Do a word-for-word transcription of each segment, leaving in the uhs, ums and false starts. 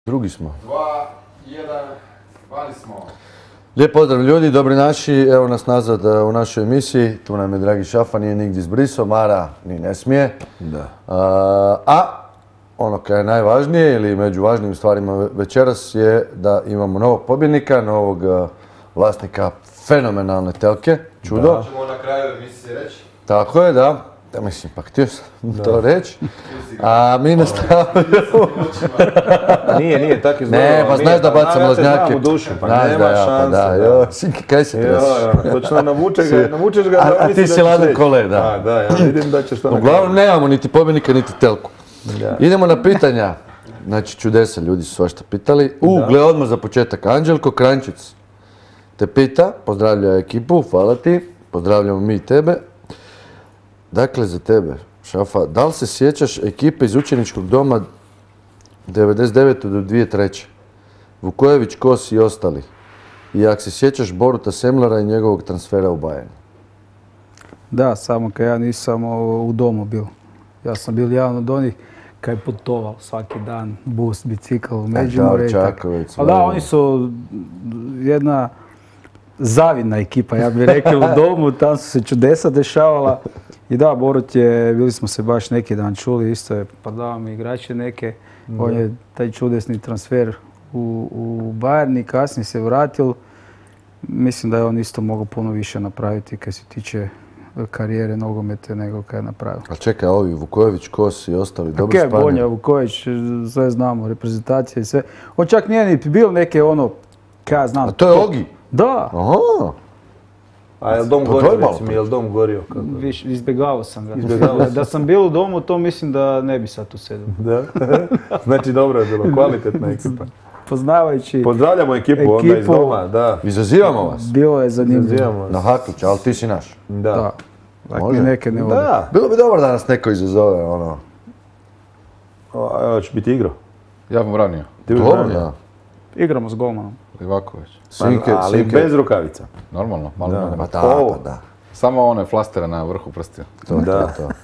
Drugi smo. Dva, jedan, vani smo. Lijep pozdrav ljudi, dobri naši, evo nas nazad u našoj emisiji. Tu nam je dragi Šafa, nije nigdje izbrisao, Mara ni ne smije. Da. A, a ono kaj je najvažnije ili među važnijim stvarima večeras je da imamo novog pobjednika, novog uh, vlasnika fenomenalne telke, čudo. Da. Ćemo na kraju emisije reći. Tako je, da. Da, mislim, pa htio sam to reći. A mi nastavljamo. Nije, nije, tako izgledalo. Ne, pa znaš da bacam lažnjake. Ja te znam u dušu, pa Znaš nema da ja, pa šanse. da, joj, Sinki, kaj se tresiš? Jo, točno navučeš ga, navučeš ga. A- da a misli ti si da ćeš ladan reći. kole, da. A, da, ja vidim da ćeš to na kraju. Uglavnom nemamo niti pobjednika, niti telku. Da. Idemo na pitanja. Znači, čudesa, ljudi su svašta pitali. U, Da. gle odmah za početak. Anđelko Krančic te pita, pozdravlja ekipu, hvala ti, pozdravljamo mi i tebe. Dakle, za tebe, Šafa, da li se sjećaš ekipe iz učeničkog doma devedeset devete do dvije tisuće treće? Vukojević, Kos i ostali. I ako se sjećaš Boruta Semlara i njegovog transfera u Bayern. Da, samo kad ja nisam o, u domu bio. Ja sam bil jedan od onih kad je putovao svaki dan, bus, bicikl, u Međimurje i tako. Čakovec, Ali da, Vojvodina. oni su jedna zavidna ekipa, ja bih rekao, u domu, tam su se čudesa dešavala. I da, Borut je, bili smo se baš neki dan čuli, isto je prodavao mi igrače neke. On je taj čudesni transfer u, u Bayern i kasnije se vratil. Mislim da je on isto mogao puno više napraviti kad se tiče karijere nogomete nego kad je napravio. Ali čekaj, ovi Vukojević, Kos i ostali, dobro Ok, spadne. Bonja, Vuković, sve znamo, reprezentacija i sve. On čak nije ni bil neke ono, kaj ja znam. A to je Ogi? Da, Aha, A je li dom Pa gorio, daj malo recimo, je li dom gorio? Kako? viš, izbjegavao sam ga. Izbjegavao Da sam bil u domu, to mislim da ne bi sad tu sedio. Da. Znači dobro je bilo, kvalitetna ekipa. Poznavajući, Pozdravljamo ekipu, onda iz Ekipu. doma, da. izazivamo vas. bilo je zanimljivo. Zazivamo vas. Na Hakuća, ali ti si naš. Da. Da. Dakle, Može? neke ne vode. Da. Bilo bi dobro da nas neko izazove, ono. O, evo će biti igro. Ja bih branio. Ti bi Dobro, branio? da. Igramo s golmanom. Livaković. Sinke, ali Sinke. bez rukavica. Normalno, malo Da. noga. Pa da, Ovo. pa da. Samo one flastere na vrhu prstiju. To, to, Da. to.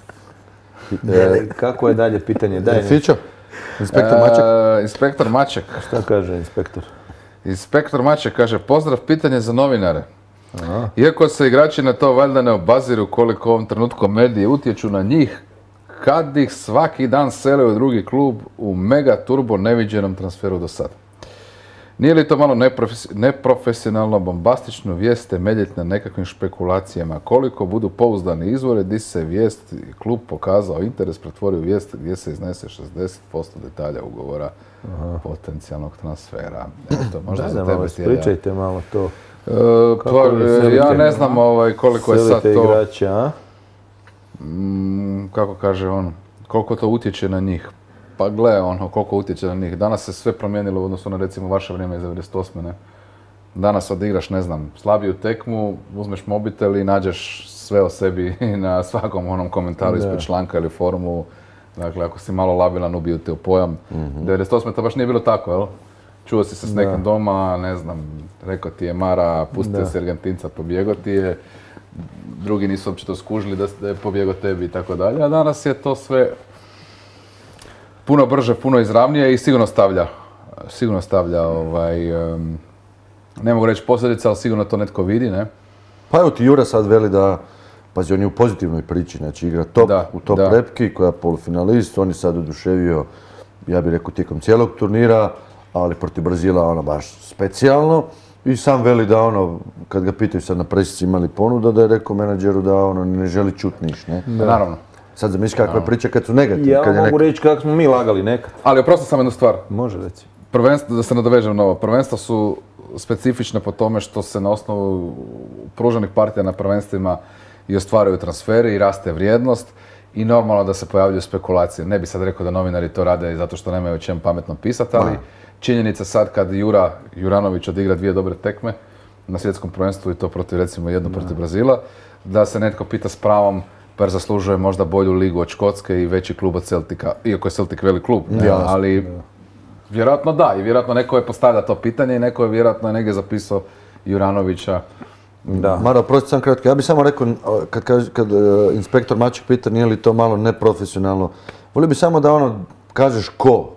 E, kako je dalje pitanje? Daj, E, Fićo? Inspektor Maček? E, inspektor Maček. šta kaže inspektor? Inspektor Maček kaže, pozdrav, pitanje za novinare. Iako se igrači na to valjda ne obaziru koliko u ovom trenutku medije utječu na njih, kad ih svaki dan sele u drugi klub u mega turbo neviđenom transferu do sada. Nije li to malo neprofes- neprofesionalno, bombastično vijest temeljiti na nekakvim špekulacijama? Koliko budu pouzdani izvore, di se vijest i klub pokazao interes, pretvorio vijest gdje se iznese šezdeset posto detalja ugovora potencijalnog transfera. Eto, možda Daj za nam tebe malo, Stjelja. ispričajte malo to. E, Kako pa, vi e, selite? ja ne znam ovaj, koliko je sad Selite to, igrače, a? mm, kako kaže on, koliko to utječe na njih. Pa gle, ono, koliko utječe na njih. Danas se sve promijenilo u odnosu na recimo vaše vrijeme iz devedeset osme. Ne? Danas odigraš, ne znam, slabiju tekmu, uzmeš mobitel i nađeš sve o sebi na svakom onom komentaru Da. ispod članka ili forumu. Dakle, ako si malo labilan, ubiju te u pojam. devedeset osme to baš nije bilo tako, jel? Čuo si se s nekim doma, ne znam, rekao ti je Mara, pustio Da. se Argentinca, pobjegao ti je. Drugi nisu uopće to skužili da da je pobjegao tebi i tako dalje. A danas je to sve puno brže, puno izravnije i sigurno stavlja, sigurno stavlja ovaj, em, ne mogu reći posljedice, ali sigurno to netko vidi, ne? Pa evo ti Jura sad veli da, pazi, on je u pozitivnoj priči, znači igra top, Da, u top da. repki koja je polufinalist, on je sad oduševio, ja bih rekao, tijekom cijelog turnira, ali protiv Brazila ono baš specijalno. I sam veli da ono, kad ga pitaju sad na presici imali ponuda, da je rekao menadžeru da ono ne želi čut niš, ne? Naravno. Sad zamisliš kakva je priča kad su negativni, Ja kad je mogu neko... reći kako smo mi lagali nekad. Ali oprosti samo jednu stvar. Može reći. Prvenstvo, da se nadovežem na ovo, prvenstva su specifične po tome što se na osnovu pruženih partija na prvenstvima i ostvaruju transferi i raste vrijednost i normalno da se pojavljuju spekulacije. Ne bi sad rekao da novinari to rade zato što nemaju o čem pametno pisati, ali činjenica sad kad Jura Juranović odigra dvije dobre tekme na svjetskom prvenstvu i to protiv recimo jednu protiv Brazila, da se netko pita s pravom pa zaslužuje možda bolju ligu od Škotske i veći klub od Celtica, iako je Celtic velik klub, ne, Jasno, ali vjerojatno da, i vjerojatno neko je postavlja to pitanje i neko je vjerojatno negdje zapisao Juranovića. Da. Mara, oprosti sam kratko, ja bih samo rekao, kad, kaže- kad e, inspektor Maček pita nije li to malo neprofesionalno, volio bi samo da ono kažeš ko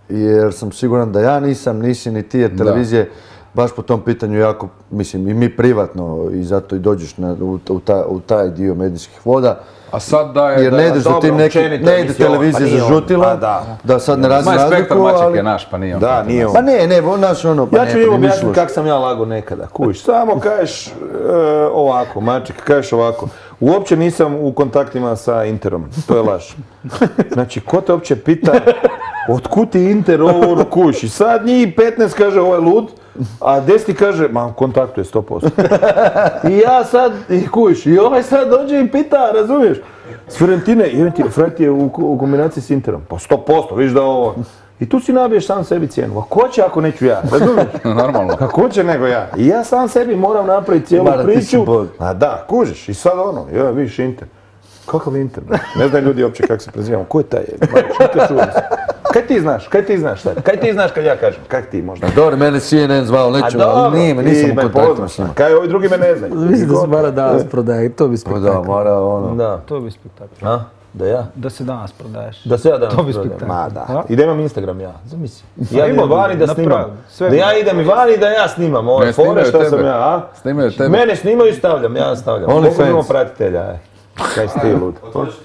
jer sam siguran da ja nisam, nisi ni ti, jer televizije baš po tom pitanju jako, mislim i mi privatno i zato i dođeš na, u, u, ta, u taj dio medijskih voda. A sad da je... Jer ne ideš za tim neki, ne ide televizija zažutila, da. da sad ne razi razliku, Spektar Maček je naš, pa nije on. Da, nije on. Pa ne, ne, naš ono, pa Ja ne, ću pa im ne objasniti misliš. kako sam ja lago nekada, kužiš. Samo kažeš e, ovako, Maček, kažeš ovako. Uopće nisam u kontaktima sa Interom, to je laž. Znači, ko te uopće pita, otkud ti Inter ovo ono kužiš? I sad njih petnaest kaže ovo je lud, a deset kaže, ma kontaktuje sto posto. I ja sad, i kužiš, i ovaj sad dođe i pita, razumiješ? S Fiorentine, jedan ti, Fred je u, u kombinaciji s Interom, pa sto posto, viš da ovo... I tu si nabiješ sam sebi cijenu. A ko će ako neću ja? Razumiješ? Normalno. Kako će nego ja? I ja sam sebi moram napraviti cijelu Mara, ti si priču. bog. A da, kužiš. I sad ono, ja, vidiš Inter. Kakav Inter? Ne znaju ljudi uopće kako se prezivamo. Ko je taj? Kaj ti znaš? Kaj ti znaš sad? Kaj ti znaš kad ja kažem? Kak ti možda? Dobro, mene C N N zvao nečemu, ali nije me, nisam u kontaktu s njima. Kaj ovi drugi me ne znaju? Mislim da se Mara danas prodaje i to bi Pa da, spektakl. mora ono... Da. To bi spektakl. A? Da ja? Da se danas prodaješ. Da se ja danas To bi prodajem. spektakl. Ma da. A? I da imam Instagram ja. Zamisli. Ja imao idem bi, vani da napravi. snimam. Sve Da bi. ja idem i vani da ja snimam. Ove Ne, fore snimaju što tebe. sam ja, a? Snimaju tebe. Mene snimaju i stavljam, ja stavljam. Only Koliko fans. imamo pratitelja, aj. Kaj si ti lud?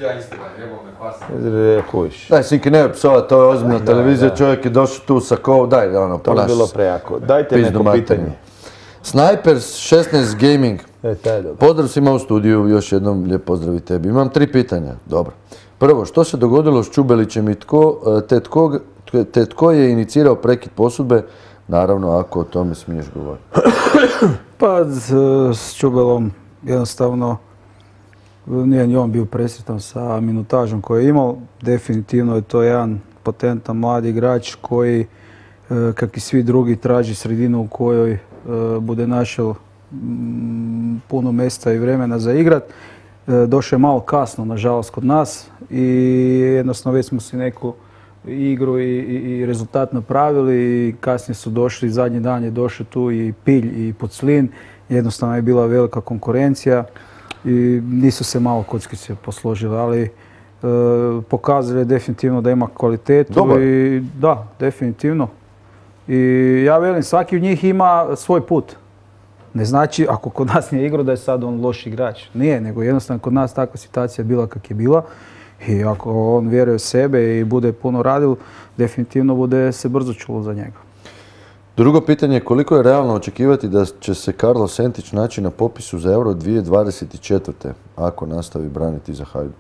Rekuš. Daj, Sinki, ne psova, to je ozbiljna televizija, čovjek je došao tu sa ko, daj, ono, To je ponaš bilo se. prejako. Dajte Pizdu neko materinu. pitanje. Snipers šesnaest Gaming, E, taj je dobro. pozdrav svima u studiju, još jednom lijep pozdrav i tebi. Imam tri pitanja, dobro. Prvo, što se dogodilo s Čubelićem i tko, te tko, te tko je inicirao prekid posudbe, naravno ako o tome smiješ govoriti. Pa s, s Čubelom jednostavno nije ni on bio presretan sa minutažom koju je imao. Definitivno je to jedan potentan mladi igrač koji, e, kak i svi drugi, traži sredinu u kojoj e, bude našao mm, puno mjesta i vremena za igrat. E, došao je malo kasno, nažalost, kod nas i jednostavno već smo si neku igru i, i, i rezultat napravili i kasnije su došli, zadnji dan je došao tu i Pilj i Puclin, jednostavno je bila velika konkurencija i nisu se malo kockice posložile, ali e, pokazali je definitivno da ima kvalitetu. Dobar. I da, definitivno. I ja velim, svaki od njih ima svoj put. Ne znači, ako kod nas nije igrao, da je sad on loš igrač. Nije, nego jednostavno kod nas takva situacija bila kak je bila. I ako on vjeruje u sebe i bude puno radil, definitivno bude se brzo čulo za njega. Drugo pitanje je koliko je realno očekivati da će se Karlo Sentić naći na popisu za Euro dvije tisuće dvadeset četvrte ako nastavi braniti za Hajduk?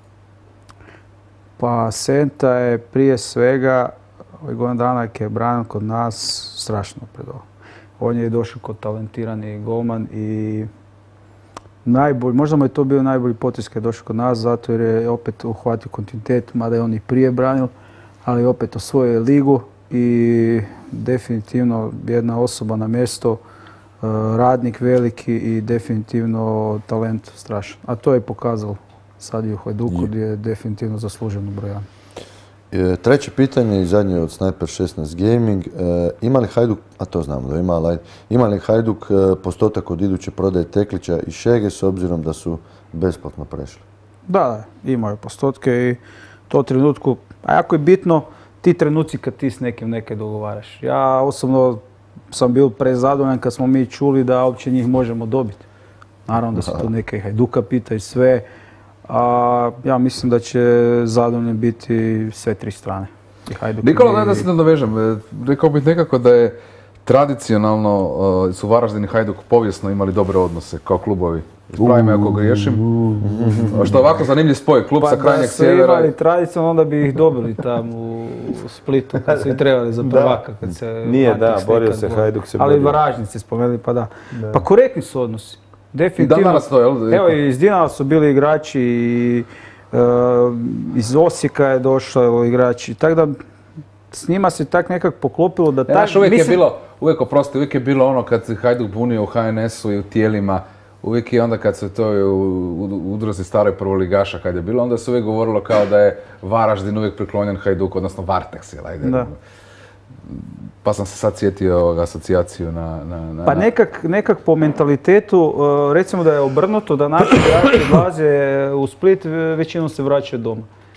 Pa Senta je prije svega, ovih godina dana kad je branil kod nas, strašno napredovao. On je došao kod talentirani golman i najbolji, možda mu je to bio najbolji potez kad je došao kod nas, zato jer je opet uhvatio kontinuitet, mada je on i prije branil, ali opet osvojio ligu i definitivno jedna osoba na mjesto, radnik veliki i definitivno talent strašan. A to je pokazalo sad i u Hajduku gdje je definitivno zasluženo brojan. E, treće pitanje i zadnje od Sniper šesnaest Gaming. E, ima li Hajduk, a to znamo da ima, ali ima li Hajduk e, postotak od iduće prodaje Teklića i Šege s obzirom da su besplatno prešli? Da, da, imaju postotke i to trenutku, a jako je bitno ti trenuci kad ti s nekim neke dogovaraš. Ja osobno sam bio prezadovoljan kad smo mi čuli da uopće njih možemo dobiti. Naravno da se tu neke Hajduka pita i sve, a ja mislim da će zadovoljni biti sve tri strane. I Hajduk Nikola, i- daj da se nadovežem. E, Rekao bih nekako da je tradicionalno uh, su Varaždin i Hajduk povijesno imali dobre odnose kao klubovi. Ispravi me ako griješim. Što je ovako zanimljiv spoj, klub Pa sa da krajnjeg su sjevera. imali tradicionalno, onda bi ih dobili tamo u u Splitu kad su i trebali za prvaka. Kad se Nije, da, Matrix borio nekad se, borio. Hajduk se Ali borio. Varaždinci spomenuli, pa da. Pa korektni su odnosi. Definitivno. I dan danas to, jel? Evo, iz Dinama su bili igrači i e, iz Osijeka je došao igrači. Tako da s njima se tak nekak poklopilo da E, tak... znaš, uvijek je mislim- bilo, uvijek oprosti, uvijek je bilo ono kad se Hajduk bunio u H N S-u i u tijelima, uvijek je onda kad se to u, u udruzi staroj prvoligaša kad je bilo, onda se uvijek govorilo kao da je Varaždin uvijek priklonjen Hajduku, odnosno Varteks, jel, ajde. Da. Pa sam se sad sjetio ovog asocijaciju na... na, na Pa na- nekak, nekak po mentalitetu, uh, recimo da je obrnuto, da naši igrači dolaze u Split, većinom se vraćaju doma.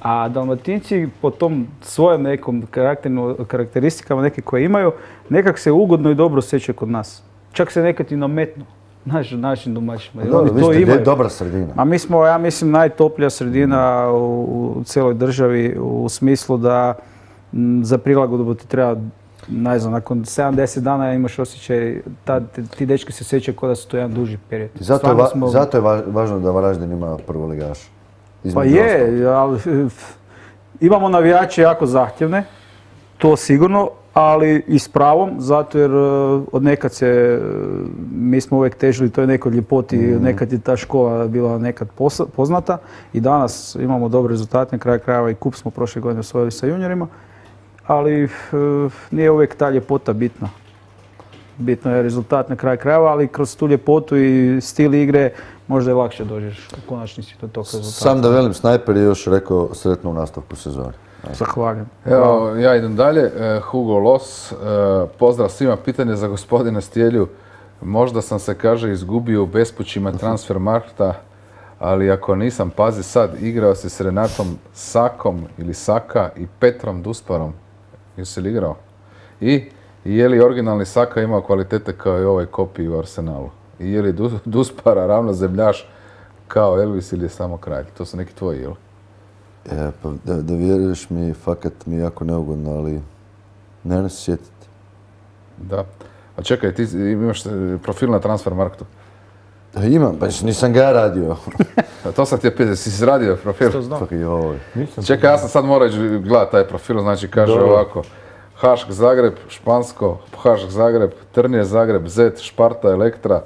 A Dalmatinci po tom svojom nekom karakternu- karakteristikama neke koje imaju, nekak se ugodno i dobro osjećaju kod nas. Čak se nekad i nametnu naš, našim domaćima. jer Dobro, oni vi to ste imaju. dobra sredina. A mi smo, ja mislim, najtoplija sredina u, u cijeloj državi u smislu da m, za prilagodbu ti treba, ne znam, nakon sedamdeset dana imaš osjećaj, ta, ti, ti dečki se osjećaju kao da su to jedan duži period. I zato je, Stvarno va- smo- zato je va- važno da Varaždin ima prvoligaša. Pa Između ostalog. je, ali f- imamo navijače jako zahtjevne, to sigurno, ali i s pravom, zato jer e, od nekad se, e, mi smo uvijek težili toj nekoj ljepoti, nekad je ta škola bila nekad posa- poznata i danas imamo dobre rezultate, na kraju krajeva i kup smo prošle godine osvojili sa juniorima, ali e, nije uvijek ta ljepota bitna. Bitno je rezultat na kraju krajeva, ali kroz tu ljepotu i stil igre možda je lakše dođeš u konačnici do tog rezultata. Sam da velim, Snajper je još rekao sretno u nastavku sezone. Zahvaljujem. Evo, ja idem dalje. E, Hugo Los, e, pozdrav svima. Pitanje za gospodina Stjelju. Možda sam se, kaže, izgubio u bespućima Transfermarkta, ali ako nisam, pazi sad, igrao si s Renatom Sakom ili Saka i Petrom Dusparom. Jesi li igrao? I je li originalni Saka imao kvalitete kao i ovaj kopiji u Arsenalu? I je li Du- Duspara ravnozemljaš kao Elvis ili je samo kralj? To su neki tvoji, jel? E, pa da, da vjeruješ mi, fakat mi je jako neugodno, ali ne ne se sjetiti. Da. A čekaj, ti imaš e, profil na Transfermarktu. E, Imam, pa nisam ga ja radio. A to sam ti je pitao, si izradio profil? Što znam. Fuck, joj. Čekaj, ja sam sad morao ići gledati taj profil, znači kaže Dobro. ovako. Hašk Zagreb, Špansko, Hašk Zagreb, Trnje Zagreb, Zet, Šparta, Elektra.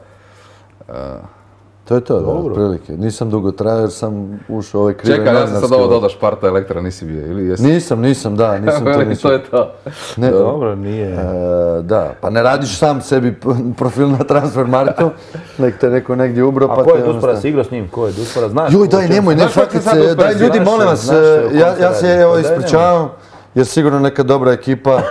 To je to, da, Dobro. otprilike. Nisam dugo trajao jer sam ušao u ovaj krivi Čekaj, ja sam sad novinarski ovo vod. dodao Šparta, Elektra, nisi bio, ili jesi? Nisam, nisam, da, nisam to, Veli, nisam. to je to. Ne, Dobro, nije. E, da, pa ne radiš sam sebi p- profil na Transfermarktu, nek te neko negdje ubro, pa A ko te je Duspara, jednostavno- si igrao s njim? Ko je Duspara? Znaš? Joj, o daj, čemu nemoj, se- ne Znaš kako fakat se sad se, Duspara daj si- ljudi, znaš molim se- vas, znaš se o e, kom ja, se ja se radi? evo Pa daj, ispričavam, jer sigurno neka dobra ekipa,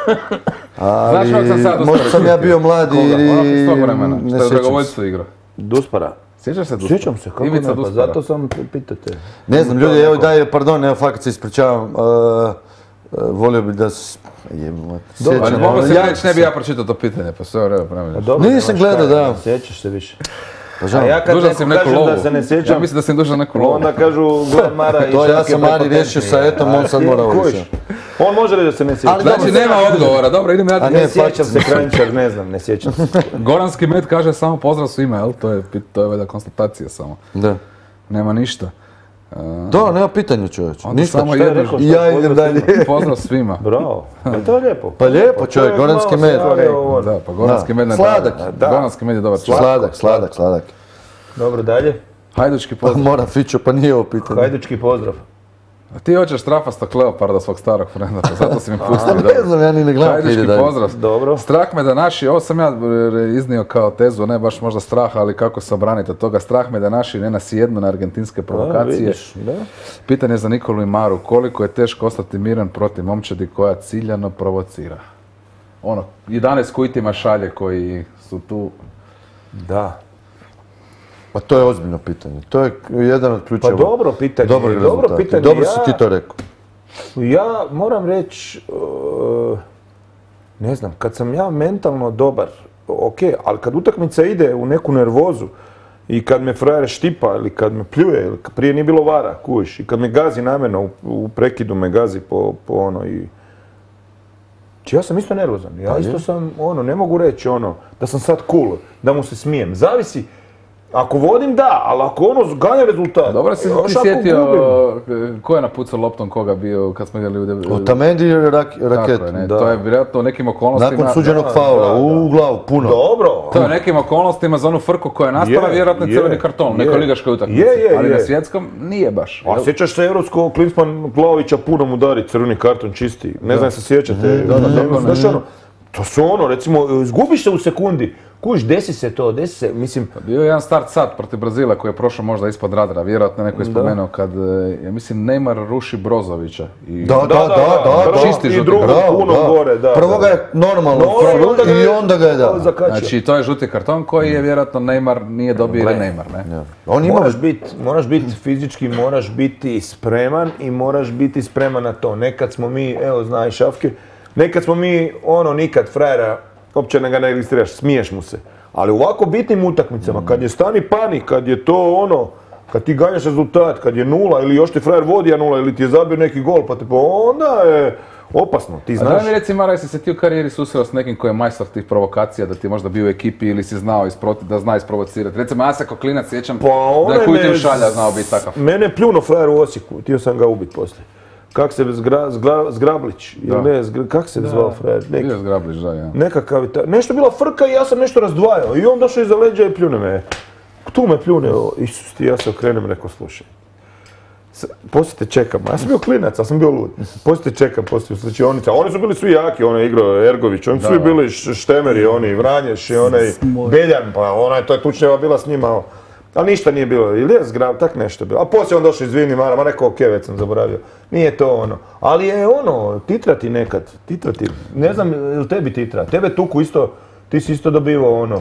ali Znaš kako sam sad možda sam ja bio mlad Koga? Ono iz tog i vremena, ne što je u sjećam se. dragovoljstvu igrao. Duspara. Sjećaš se Duspara? Sjećam se, kako Ivica ne, pa Duspara. zato sam pitate. Ne znam, ljudi, evo daj, pardon, evo fakat se ispričavam, e, e, volio bi da s... Jebim, Ali sjećam, mogu se ja- reći, ne bi ja pročitao to pitanje, pa sve u redu, pravi. Pa dobro, Nisam nemaš gledao, kaj, da. ne Sjećaš se više. Pa žao. A ja kad Dužan neko si im neku kažem lovu. da se ne Ja sjećam, mislim da si im dužan neku lovu. onda kažu gle Mara i To ja šake sam Mari prepotentni. riješio sa etom, on sad A, mora kužiš. više. On može reći da se ne sjeća. Ali Znači, dobro, nema odgovora, dobro, idem ja. A Ne ne, sjećam fakat se Kranjčar, ne znam, ne sjećam se. Goranski med kaže samo pozdrav svima, jel? To je, pit- to je valjda konstatacija samo. Da. Nema ništa. Da, nema pitanja čovječe, Onda ništa. samo Šta je jedno. rekao? I ja idem dalje. Pozdrav svima. Bravo, pa to je lijepo. Pa lijepo čovjek, goranski malo se med. javio ovo. Da, pa goranski Da. med ne Sladak. Da. Goranski med je dobar čovjek. Sladak, sladak, sladak. Dobro, dalje. Hajdučki Pa pozdrav. mora Fićo, pa nije ovo pitanje. Hajdučki pozdrav. A ti hoćeš trafastog Kleoparda svog starog frenda, pa zato si mi pustio. Ali ne znam, ja ni ne gledam kad ide Hajdučki dalje. pozdrav. Dobro. Strah me da naši, ovo sam ja e, iznio kao tezu, ne baš možda strah, ali kako se obraniti od toga. Strah me da naši ne nas jednu na argentinske A, provokacije. vidiš, da. Pitanje za Nikolu i Maru, koliko je teško ostati miran protiv momčadi koja ciljano provocira? Ono, jedanaest kujtima šalje koji su tu. Da. Pa to je ozbiljno pitanje. To je jedan od Pa ključeva. dobro pitanje, Dobrog dobro rezultata. pitanje. Dobro ja, si ti to rekao. Ja moram reći, uh, ne znam, kad sam ja mentalno dobar, ok, ali kad utakmica ide u neku nervozu i kad me frajer štipa ili kad me pljuje, ili kad prije nije bilo vara, kužiš, i kad me gazi namjerno, u, u prekidu me gazi po, po ono i... Či ja sam isto nervozan, ja Pa isto je. sam, ono, ne mogu reći ono, da sam sad cool, da mu se smijem, zavisi. Ako vodim, da, ali ako ono ganja rezultat. Dobro si još ti ako sjetio gubim. e, ko je napucao loptom koga bio kad smo igrali u... Otamendi i rak, raket. Tako je, ne, Da. to je vjerojatno u nekim okolnostima... Nakon suđenog da, faula, da, da. u glavu, puno. Dobro. To je u nekim okolnostima za onu frku koja je nastala, Je, vjerojatno je je, crveni karton, u je. nekoj ligaškoj utakmici. Je, je, ali na je. svjetskom nije baš. A sjećaš se europskog Klinsman Plaovića punom udari, crveni karton čisti. Ne znam se sjećate. da, da, Ne, kako ne. znaš ono, to su ono, recimo, izgubiš se u sekundi, Kuš, desi se to, desi se, mislim... Bio je jedan start sat protiv Brazila koji je prošao možda ispod radara, vjerojatno neko je spomenuo kad, ja mislim, Neymar ruši Brozovića. I... Da, da, da, da, da, čisti i žuti drugo karton. puno da. gore, da. Prvo ga je normalno No, i onda ga i je- onda ga je da. Zakačio. Znači, to je žuti karton koji je vjerojatno Neymar nije dobio jer je Neymar, ne? Ja. On ima Moraš biti, moraš biti fizički, moraš biti spreman i moraš biti spreman na to. Nekad smo mi, evo znaj Šafke, nekad smo mi ono nikad frajera, uopće ne ga ne registriraš, smiješ mu se. Ali u ovako bitnim utakmicama, kad je stani panik, kad je to ono, kad ti ganjaš rezultat, kad je nula ili još ti frajer vodi, a nula ili ti je zabio neki gol, pa te pa onda je opasno, ti A znaš. daj mi reci, Mara, jesi se ti u karijeri susreo s nekim koji je majstor tih provokacija, da ti je možda bio u ekipi ili si znao isproti, da zna isprovocirati? Recimo, ja se kao klinac sjećam Pa da onaj je Kujtim me- Šalja znao biti takav. Mene pljuno frajer u Osijeku, htio sam ga ubiti poslije. Kak se zgra, zgra, Zgrablić, ili Da. ne, zgra, kak se zvao frajer? Neki, Bio je Zgrablić, da, ja. nekakav, je ta- nešto je bila frka i ja sam nešto razdvajao i on došao iza leđa i pljune me. Tu me pljune, o, Isus ti, ja se okrenem, rekao, slušaj. S- Poslije te čekam, ja sam bio klinac, ja sam bio lud. Poslije te čekam, poslije u slučajonica. Oni su bili svi jaki, onaj igrao Ergović, oni su svi bili š- Štemeri, oni Vranješ i onaj Smoj. Beljan, pa onaj, to je tučnjava bila s njima. Ali ništa nije bilo, ili je zgrab, tak nešto je bilo. A poslije on došao izvini Mara, ma rekao, ok, već sam zaboravio. Nije to ono. Ali je ono, titra ti nekad, titra ti. Ne znam, ili tebi titra. Tebe tuku isto, ti si isto dobivao ono.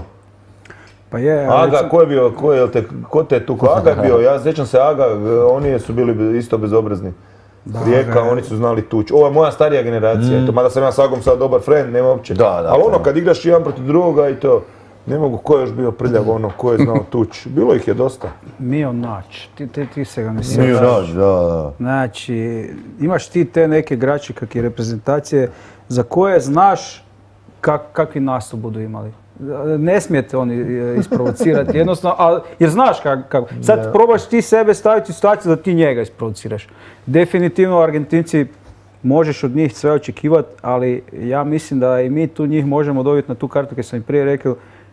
Pa je, ali Aga, recimo- ko je bio, ko je te, ko te tu, Aga je bio, ja sjećam se Aga, oni su bili isto bezobrazni. Rijeka, Aga je- oni su znali tući. Ovo je moja starija generacija, eto, mada sam ja s Agom sad dobar friend, nema uopće. Da, da, ali ono, da. kad igraš jedan protiv drugoga i to, ne mogu, ko je još bio prljav, ono, ko je znao tući. Bilo ih je dosta. Mio Nač, ti, ti, ti se ga ne Nije sjećaš. naš, da, da. Znači, imaš ti te neke igrače kakve reprezentacije za koje znaš kak, kakvi nastup budu imali. Ne smijete oni e, isprovocirati, jednostavno, ali, jer znaš kako. Kak, sad probaš ti sebe staviti u situaciju da ti njega isprovociraš. Definitivno Argentinci možeš od njih sve očekivati, ali ja mislim da i mi tu njih možemo dobiti na tu kartu, kad sam i prije rekao,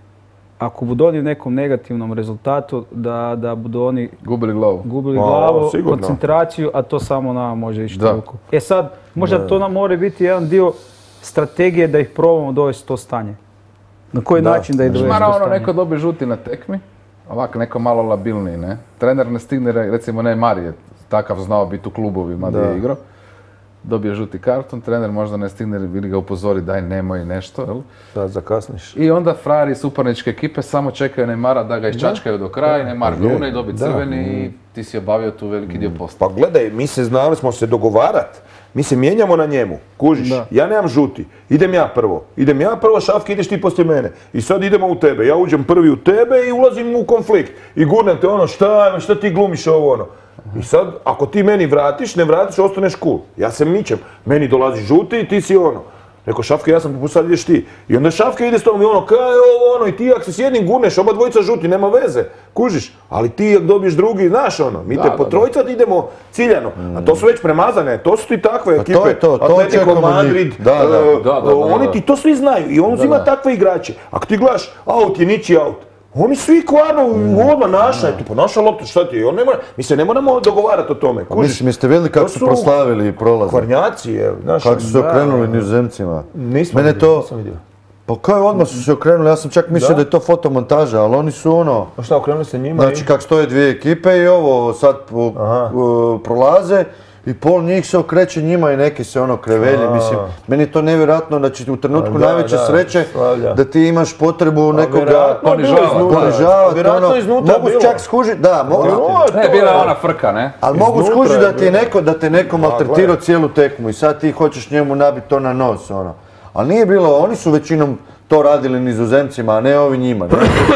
ako budu oni u nekom negativnom rezultatu, da, da budu oni Gubili glavu. gubili O, glavu, sigurno. koncentraciju, a to samo nama može ići Da. na ruku. E sad, možda to nam mora biti jedan dio strategije da ih probamo dovesti u to stanje. Na koji Da. način da ih dovesti u Mara, to ono, stanje? neko dobi žuti na tekmi, ovako neko malo labilniji, ne? Trener ne stigne, re- recimo Neymar je takav znao biti u klubovima gdje je igrao. Dobije žuti karton, trener možda ne stigne ili ga upozori daj nemoj nešto, jel? Da, zakasniš. I onda frajeri iz suparničke ekipe samo čekaju Neymara da ga iščačkaju do kraja i Neymar grune i dobi Da. crveni i ti si obavio tu veliki dio posla. Pa gledaj, mi se znali smo se dogovarat. Mi se mijenjamo na njemu, kužiš, Da. ja nemam žuti, idem ja prvo, idem ja prvo, Šafke, ideš ti poslije mene. I sad idemo u tebe, ja uđem prvi u tebe i ulazim u konflikt. I gurnem te ono, šta, šta ti glumiš ovo ono. I sad, ako ti meni vratiš, ne vratiš, ostaneš cool. Ja se mičem, meni dolazi žuti i ti si ono. Rekao, Šafke, ja sam poput, sad ideš ti. I onda Šafke ide s tom i ono, kaj je ovo ono, i ti ako se s jednim gurneš, oba dvojica žuti, nema veze, kužiš. Ali ti ako dobiješ drugi, znaš ono, mi Da, te da, po da. trojica idemo ciljano. A to su već premazane, to su ti takve Pa ekipe. to je to, to Atletico očekujemo od njih. Madrid, Da, da. e, Da, da, da, da. oni ti to svi znaju i on uzima da. takve igrače. Ako ti gledaš, aut je ničiji aut. Oni svi kvarno, odmah naša je, tu pa naša lopta, šta ti je, on ne mora, mi se ne moramo dogovarati o tome, Pa kužiš. mislim, jeste vidjeli kako To su su proslavili prolaz? Kvarnjaci, evo, znaš. Kako su se da, okrenuli nizozemcima? Nismo Mene vidio, to, nisam vidio. pa kao odmah su se okrenuli, ja sam čak mislio Da? da je to fotomontaža, ali oni su ono, A šta, okrenuli se njima znači kak stoje dvije ekipe i ovo sad po- Aha. u- prolaze i pol njih se okreće njima i neki se ono krevelje, A. mislim, meni je to nevjerojatno, znači u trenutku A, da, najveće da, slavlja slavlja. da ti imaš potrebu nekoga vjerojatno je bilo ponižavati, iznutra. ponižavati, Vjerojatno ono, je iznutra mogu bilo. čak skužiti, da, mogu, O, to Ne, bila je je- ona frka, ne? ali mogu Iznutra skužiti je da ti je bilo. neko, da te neko maltretirao gledaj. cijelu tekmu i sad ti hoćeš njemu nabiti to na nos, ono. Ali nije bilo, oni su većinom to radili nizozemcima, a ne ovi njima. Ne?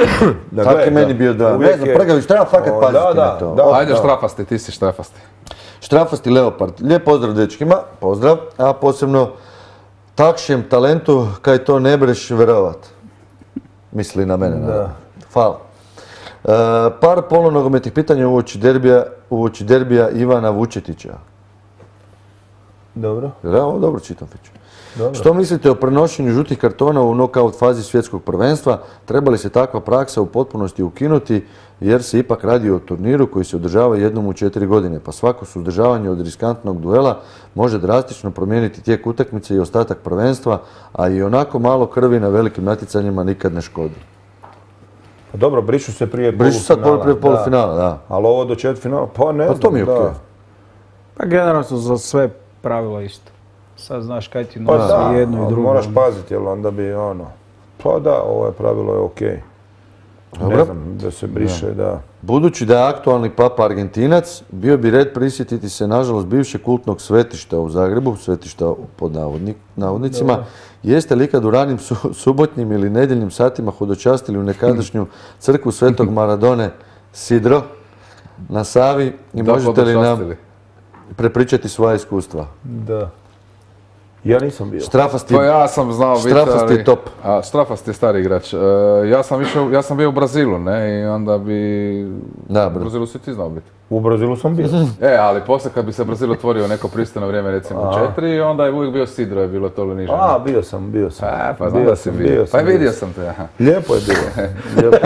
Da, Tako gledaj, je meni da. bio da. Uvijek Ne znam, je- Prgavić, treba fakat O, paziti da, da, na to. da. Ajde štrafasti, ti si štrafasti. Štrafasti Leopard, lijep pozdrav dečkima, pozdrav, a posebno takšem talentu kaj to ne breš verovat. Misli na mene, naravno. Hvala. E, par polunogometnih pitanja uoči derbija, uoči derbija Ivana Vučetića. Dobro, Jel ja ovo dobro čitam, Fiću? dobro. Što mislite o prenošenju žutih kartona u knockout fazi svjetskog prvenstva? Treba li se takva praksa u potpunosti ukinuti jer se ipak radi o turniru koji se održava jednom u četiri godine, pa svako suzdržavanje od riskantnog duela može drastično promijeniti tijek utakmice i ostatak prvenstva, a i onako malo krvi na velikim natjecanjima nikad ne škodi. Pa dobro, brišu se prije Brišu sad polufinala. prije polufinala, da. Ali ovo do četvrtfinala, pa ne Pa znam, to mi je da. okej. Pa generalno su za sve pravila isto. Sad znaš kaj ti Pa nosi da, jedno i ali drugo. moraš paziti, jer onda bi ono... Pa da, ovo je pravilo je okej. Dobro. Ne znam, da se briše, da. Budući da je aktualni papa Argentinac, bio bi red prisjetiti se, nažalost, bivšeg kultnog svetišta u Zagrebu, svetišta pod navodnik, navodnicima. Jeste li ikad u ranim su- subotnjim ili nedjeljnim satima hodočastili u nekadašnju crkvu Svetog Maradone Sidro na Savi i Da, možete li nam hodočastili. prepričati svoja iskustva? Da. Ja nisam bio. Štrafasti, Pa ja sam znao biti, Štrafasti ali... je top. A, Štrafasti je stari igrač. E, ja, sam išao, ja sam bio u Brazilu, ne, i onda bi... Da, U bro. Brazilu si ti znao biti. U Brazilu sam bio. E, ali poslije kad bi se Brazil otvorio neko pristojno vrijeme, recimo u četiri, onda je uvijek bio Sidro, je bilo to li niže. A, bio sam, bio sam. A, pa znam Bio da si sam, bio. bio Pa sam, vidio bio sam te, aha. Lijepo je bilo. Lijepo.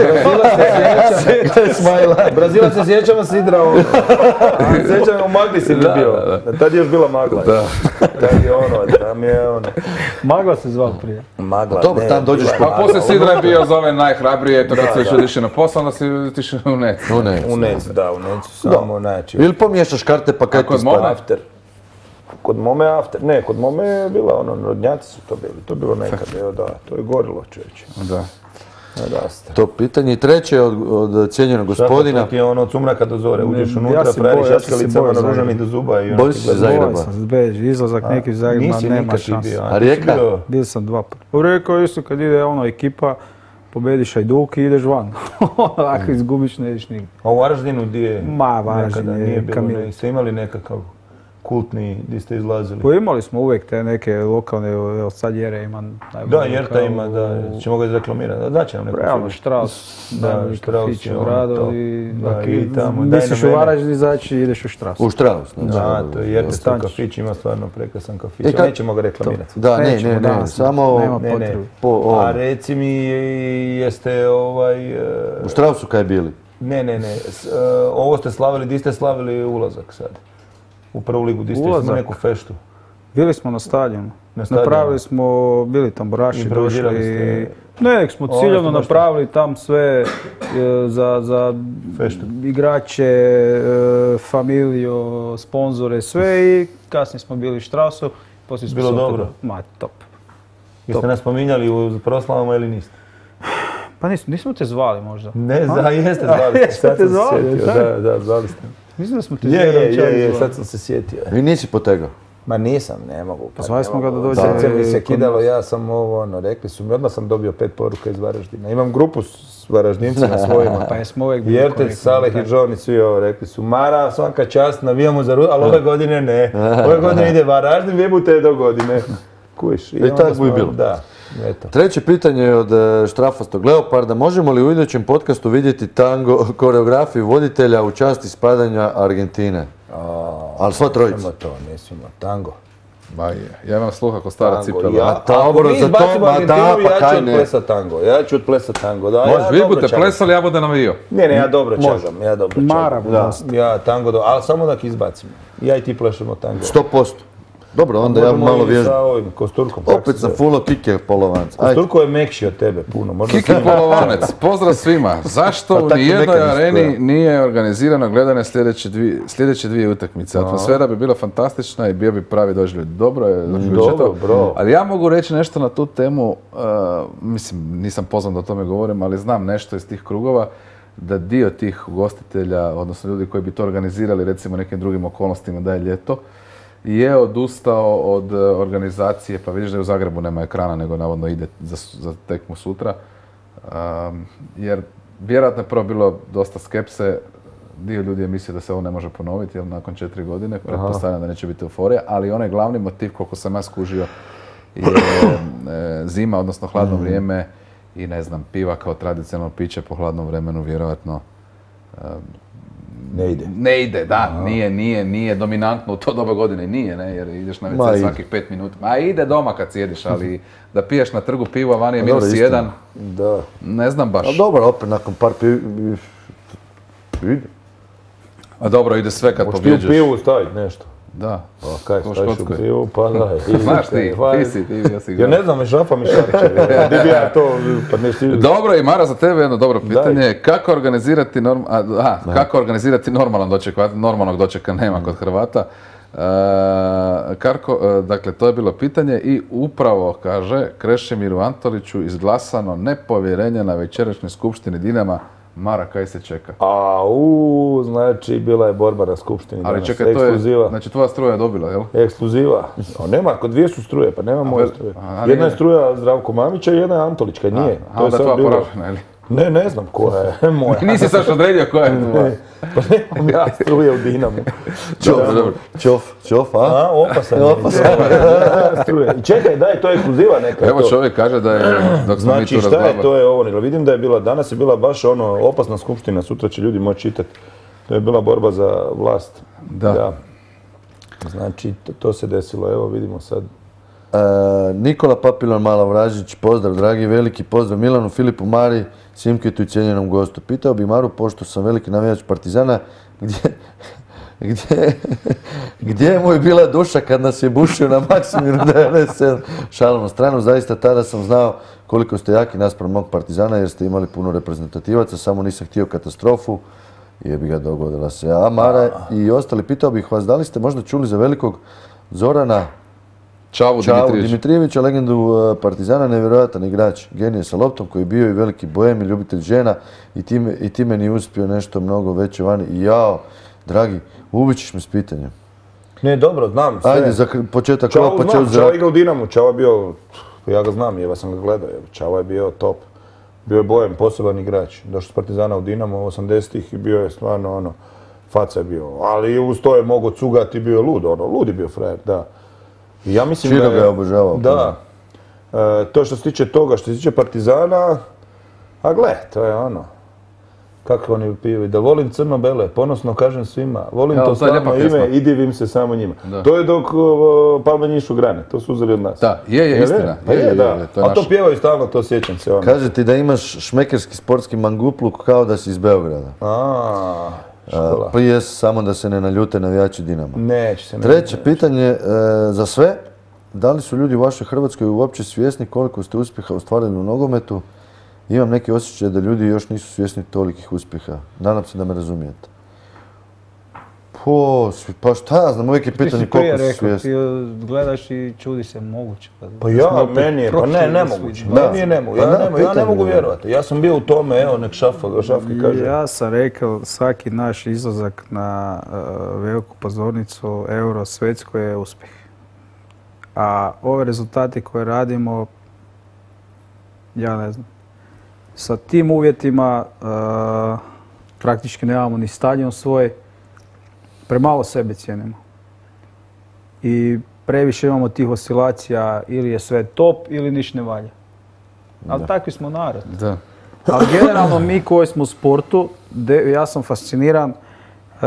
Brazila se sjećamo Sidra. ono. Sjećamo u Magli si mi Da, bio. da, Tad je još bila Magla. Da. Tad je ono, tam je ono. Magla se zvao prije. Magla, Dobro, ne, tam dođeš bila- Pa poslije Sidra je bio za ove najhrabrije, to kad se Da, više da. otišao na posao, onda si otišao u net. No, ne. U Necu, da, u Necu samo, znači. Ili pomiješaš karte pa kaj A ti kod spada? mome? After. Kod mome after, ne, kod mome je bila ono, rodnjaci su to bili, to je bilo nekad, evo da, to je gorilo čovječe. Da. Da, ste. To pitanje. I treće od, od cijenjenog gospodina. To ti je ono od sumraka do zore, uđeš Ne, unutra, ja se frajeri bojim, ja sam se šačkalicama bojao naružani Zagreba. do zuba i ono Bojiš ti se gleda. Zagreba? Bojao sam se, bež, izlazak neki iz Zagreba, Nisi nema nikad ti šanse. bio, A a ti si Rijeka? bio- Bio sam dva puta. Rekao isto kad ide ono ekipa, pobediš Hajduk i ideš van. Ako izgubiš ne ideš nigdje. A u Varaždinu gdje je? Ma, Varaždin nekada je nije bilo, Kamil. ne, ste imali nekakav kultni gdje ste izlazili? Pa imali smo uvijek te neke lokalne, evo sad Jere ima najbolji Da, Jerta lokal ima, da, u- ćemo ga izreklamirati, da, daće nam neko Realno, sliku. Štraus, Da, najbolji Štraus kafić je u ono gradu to. i Da, ako i tamo, daj misliš na u mene. Varaždin izaći ideš u Štraus. U Štraus. znači. Da, to je Jerta Stančić. kafić, ima stvarno prekrasan kafić, E, ali kad- nećemo ga reklamirati. Da, ne, Nećemo ne, ne, danas, samo nema Ne, ne. potrebe. po ovom. A reci mi, jeste ovaj... e, U Štrausu kaj bili? Ne, ne, ne, s- e, ovo ste slavili, di ste slavili ulazak sad? U prvu ligu, di ste imali Ulazak? neku feštu? Bili smo na stadionu. Na stadionu. Napravili smo, bili tamburaši, Improvizirali došli. ste? Ne, nek smo Ovo ciljano ste baš- napravili tam sve e, za, za Feštu. igrače, e, familiju, sponzore, sve i kasnije smo bili u Štrausu. Poslije smo Bilo se opet- dobro? Ma, top. Jeste nas spominjali u proslavama ili niste? Pa nismo, nismo te zvali možda. Ne, za, jeste, zvali ste, Jesmo sad te sam se zvali, sjetio, tako? da, da, zvali ste. Mislim da smo te Je, je, zvali, čak je, je, zvali. sad sam se sjetio. I nisi potegao. Ma nisam, ne mogu. Pa zvali ne smo ga mogu. da dođe Srce mi se kod kidalo, nas. ja sam ovo, ono, rekli su mi, odmah sam dobio pet poruka iz Varaždina. Imam grupu s Varaždincima svojima. Pa jesmo uvijek bili Jertec, korektni, Saleh i da. John i svi ovo rekli su, Mara, svaka čast, navijamo za Ru, ali ove godine ne. Ove godine ide Varaždin, jebute do godine. Kuš. I onda tak bi smo- bilo. Da, eto. Treće pitanje je od e, Štrafastog Leoparda. Možemo li u idućem podcastu vidjeti tango koreografiju voditelja u čast ispadanja Argentine? Ali sva trojica. Nemo to, ne smijemo, tango. Ba je. Ja imam sluha ko stara Tango, cipela. ja, Pa ako dobro, mi za to- izbacimo ma Argentinu, da, pa ja kaj ću ne. odplesat tango, ja ću odplesat tango, da, ja Može, vi dobro budete čaram. plesali, ja budem navio. Ne, ne, ja dobro čažam, ja dobro čažam. Mara bu Da, dosta. ja tango, do, ali samo da ih izbacimo. Ja i ti plešemo tango. sto posto. Dobro, onda ja Možemo malo i vježbam. sa ovim, Kosturkom. kako Opet se sam zove. funo kike polovanca. Ajde. Kosturko je mekši od tebe puno, možda Kiki si- Polovanec, pozdrav svima. Zašto Pa u tako nijednoj mekaničko, areni ja. nije organizirano gledanje sljedeće dvije, sljedeće dvije utakmice? Atmosfera bi bila fantastična i bio bi pravi doživljaj. Dobro je zaključio Dobro, to. bro. Ali ja mogu reći nešto na tu temu, uh, mislim, nisam pozvan da o tome govorim, ali znam nešto iz tih krugova, da dio tih ugostitelja, odnosno ljudi koji bi to organizirali recimo nekim drugim okolnostima da je ljeto, je odustao od e, organizacije, pa vidiš da u Zagrebu nema ekrana, nego navodno ide za, za tekmu sutra. Um, jer vjerojatno je prvo bilo dosta skepse, dio ljudi je mislio da se ovo ne može ponoviti, jer nakon četiri godine, pretpostavljam da neće biti euforija, ali onaj glavni motiv, koliko sam ja skužio, je e, zima, odnosno hladno vrijeme i ne znam, piva kao tradicionalno piće po hladnom vremenu, vjerojatno Ne ide. ne ide, da, nije, nije, nije dominantno u to doba godine, nije, ne, jer ideš na Ma, ve ce ide. svakih pet minuta. Ma ide doma kad sjediš, ali da piješ na trgu pivo, a vani je Pa dobro, minus istina. jedan, Da. ne znam baš. Ali dobro, opet nakon par pi... ide. A dobro, ide sve kad Možeš ti u pobjeđuješ. pivu staviti nešto. Da. Pa kaj, Ko u staviš u Škotskoj. pivu, pa da. i- Znaš ti, pa- ti si, ti bio si Ja ne znam, Žafa Mišarića, gdje bi ja to, pa ne si... Dobro, i Mara, za tebe jedno dobro pitanje. Kako organizirati, norm... a, aha, kako organizirati normalan doček? Normalnog dočeka nema kod Hrvata. E, Karko, e, dakle, to je bilo pitanje i upravo, kaže, Krešimiru Antoliću izglasano nepovjerenje na večerašnjoj skupštini Dinama. Mara, kaj se čeka? A, u, znači, bila je borba na skupštini Ali danas, čekaj, to je, ekskluziva. znači tvoja struja je dobila, jel? Ekskluziva. A nema, kod dvije su struje, pa nema moje vel- struje. a, Jedna je nije. struja Zdravko Mamića i jedna je Antolićka, nije. A, onda tvoja poražena, ili? Ne, ne znam koja je moja. Nisi saš odredio koja je tvoja. Pa nemam ja struje u Dinamu. Čof, dobro. Čof, čof, a? A, opasan je. Opasan. Nema struje. I čekaj, daj, to je ekskluziva neka. Evo to. čovjek kaže da je, dok smo mi Znači, tu šta je, razglabali. to je ovo, nego vidim da je bila, danas je bila baš ono, opasna skupština, sutra će ljudi moći čitati. To je bila borba za vlast. Da. Znači, to, to se desilo, evo vidimo sad. E, Nikola Papilon Malavražić, pozdrav dragi, veliki pozdrav Milanu, Filipu, Mari, Simketu i cijenjenom gostu. Pitao bi Maru, pošto sam veliki navijač Partizana, gdje, gdje, gdje je moj bila duša kad nas je bušio na Maksimiru devedeset sedam? Šalom na stranu, zaista tada sam znao koliko ste jaki naspram mog Partizana jer ste imali puno reprezentativaca, samo nisam htio katastrofu. Jebi ga, dogodila se. A Mara i ostali, pitao bih vas, da li ste možda čuli za velikog Zorana Čavu Čavu Dimitrijević. Dimitrijevića, legendu uh, Partizana, nevjerojatan igrač, genije sa loptom koji je bio i veliki bojem i ljubitelj žena i time, i time nije uspio nešto mnogo veće vani. I jao, dragi, ubićeš me s pitanjem. Ne, dobro, znam sve. Ajde, za kr- početak Čavo ovo, pa znam, će Čavo za... igra u Dinamu, Čavo je bio, ja ga znam, jeva sam ga gledao, jeva. Čavo je bio top. Bio je bojem, poseban igrač. Došao s Partizana u Dinamo osamdesetih i bio je stvarno ono, faca je bio. Ali uz to je mogao cugati, bio je lud, ono, lud je bio frajer, da. I ja mislim Čiro da ga je obožavao. Da. E, to što se tiče toga, što se tiče Partizana, a gle, to je ono, kako oni piju, da volim crno-bele, ponosno kažem svima, volim Evo, to to je lijepa stvarno pjesma. ime i divim se samo njima. Da. To je dok uh, Palma njišu grane, to su uzeli od nas. Da, je, je, Jel istina. Pa Je, je, je, da. je, to je A to naše. pjevaju stalno, to sjećam se. Ono. Kaže ti da imaš šmekerski sportski mangupluk kao da si iz Beograda. A, škola. Prije samo da se ne naljute navijači Dinama. Neće se ne. Treće pitanje e, za sve. Da li su ljudi u vašoj Hrvatskoj uopće svjesni koliko ste uspjeha ostvarili u nogometu? Imam neki osjećaj da ljudi još nisu svjesni tolikih uspjeha. Nadam se da me razumijete. Po, svi- pa šta ja znam, uvijek je Ti si pitanje prije koliko si rekao, svjesni. ti gledaš i čudi se moguće. Pa Da ja, smo opet meni je, pa prošli ne, da nemoguće. svi- Da. Meni je nemoguće. Pa Ja, da, nemo, ja ne pitanje mogu je. vjerovati. Ja sam bio u tome, evo, nek Šafka, Šafki kaže. Ja sam rekao, svaki naš izlazak na uh, veliku pozornicu, euro, svjetsko je uspjeh. A ove rezultate koje radimo, ja ne znam, sa tim uvjetima uh, praktički nemamo ni stadion svoj, premalo sebe cijenimo. I previše imamo tih oscilacija, ili je sve top ili niš ne valja. Ali takvi smo narod. Da. Ali generalno mi koji smo u sportu, de- ja sam fasciniran, e,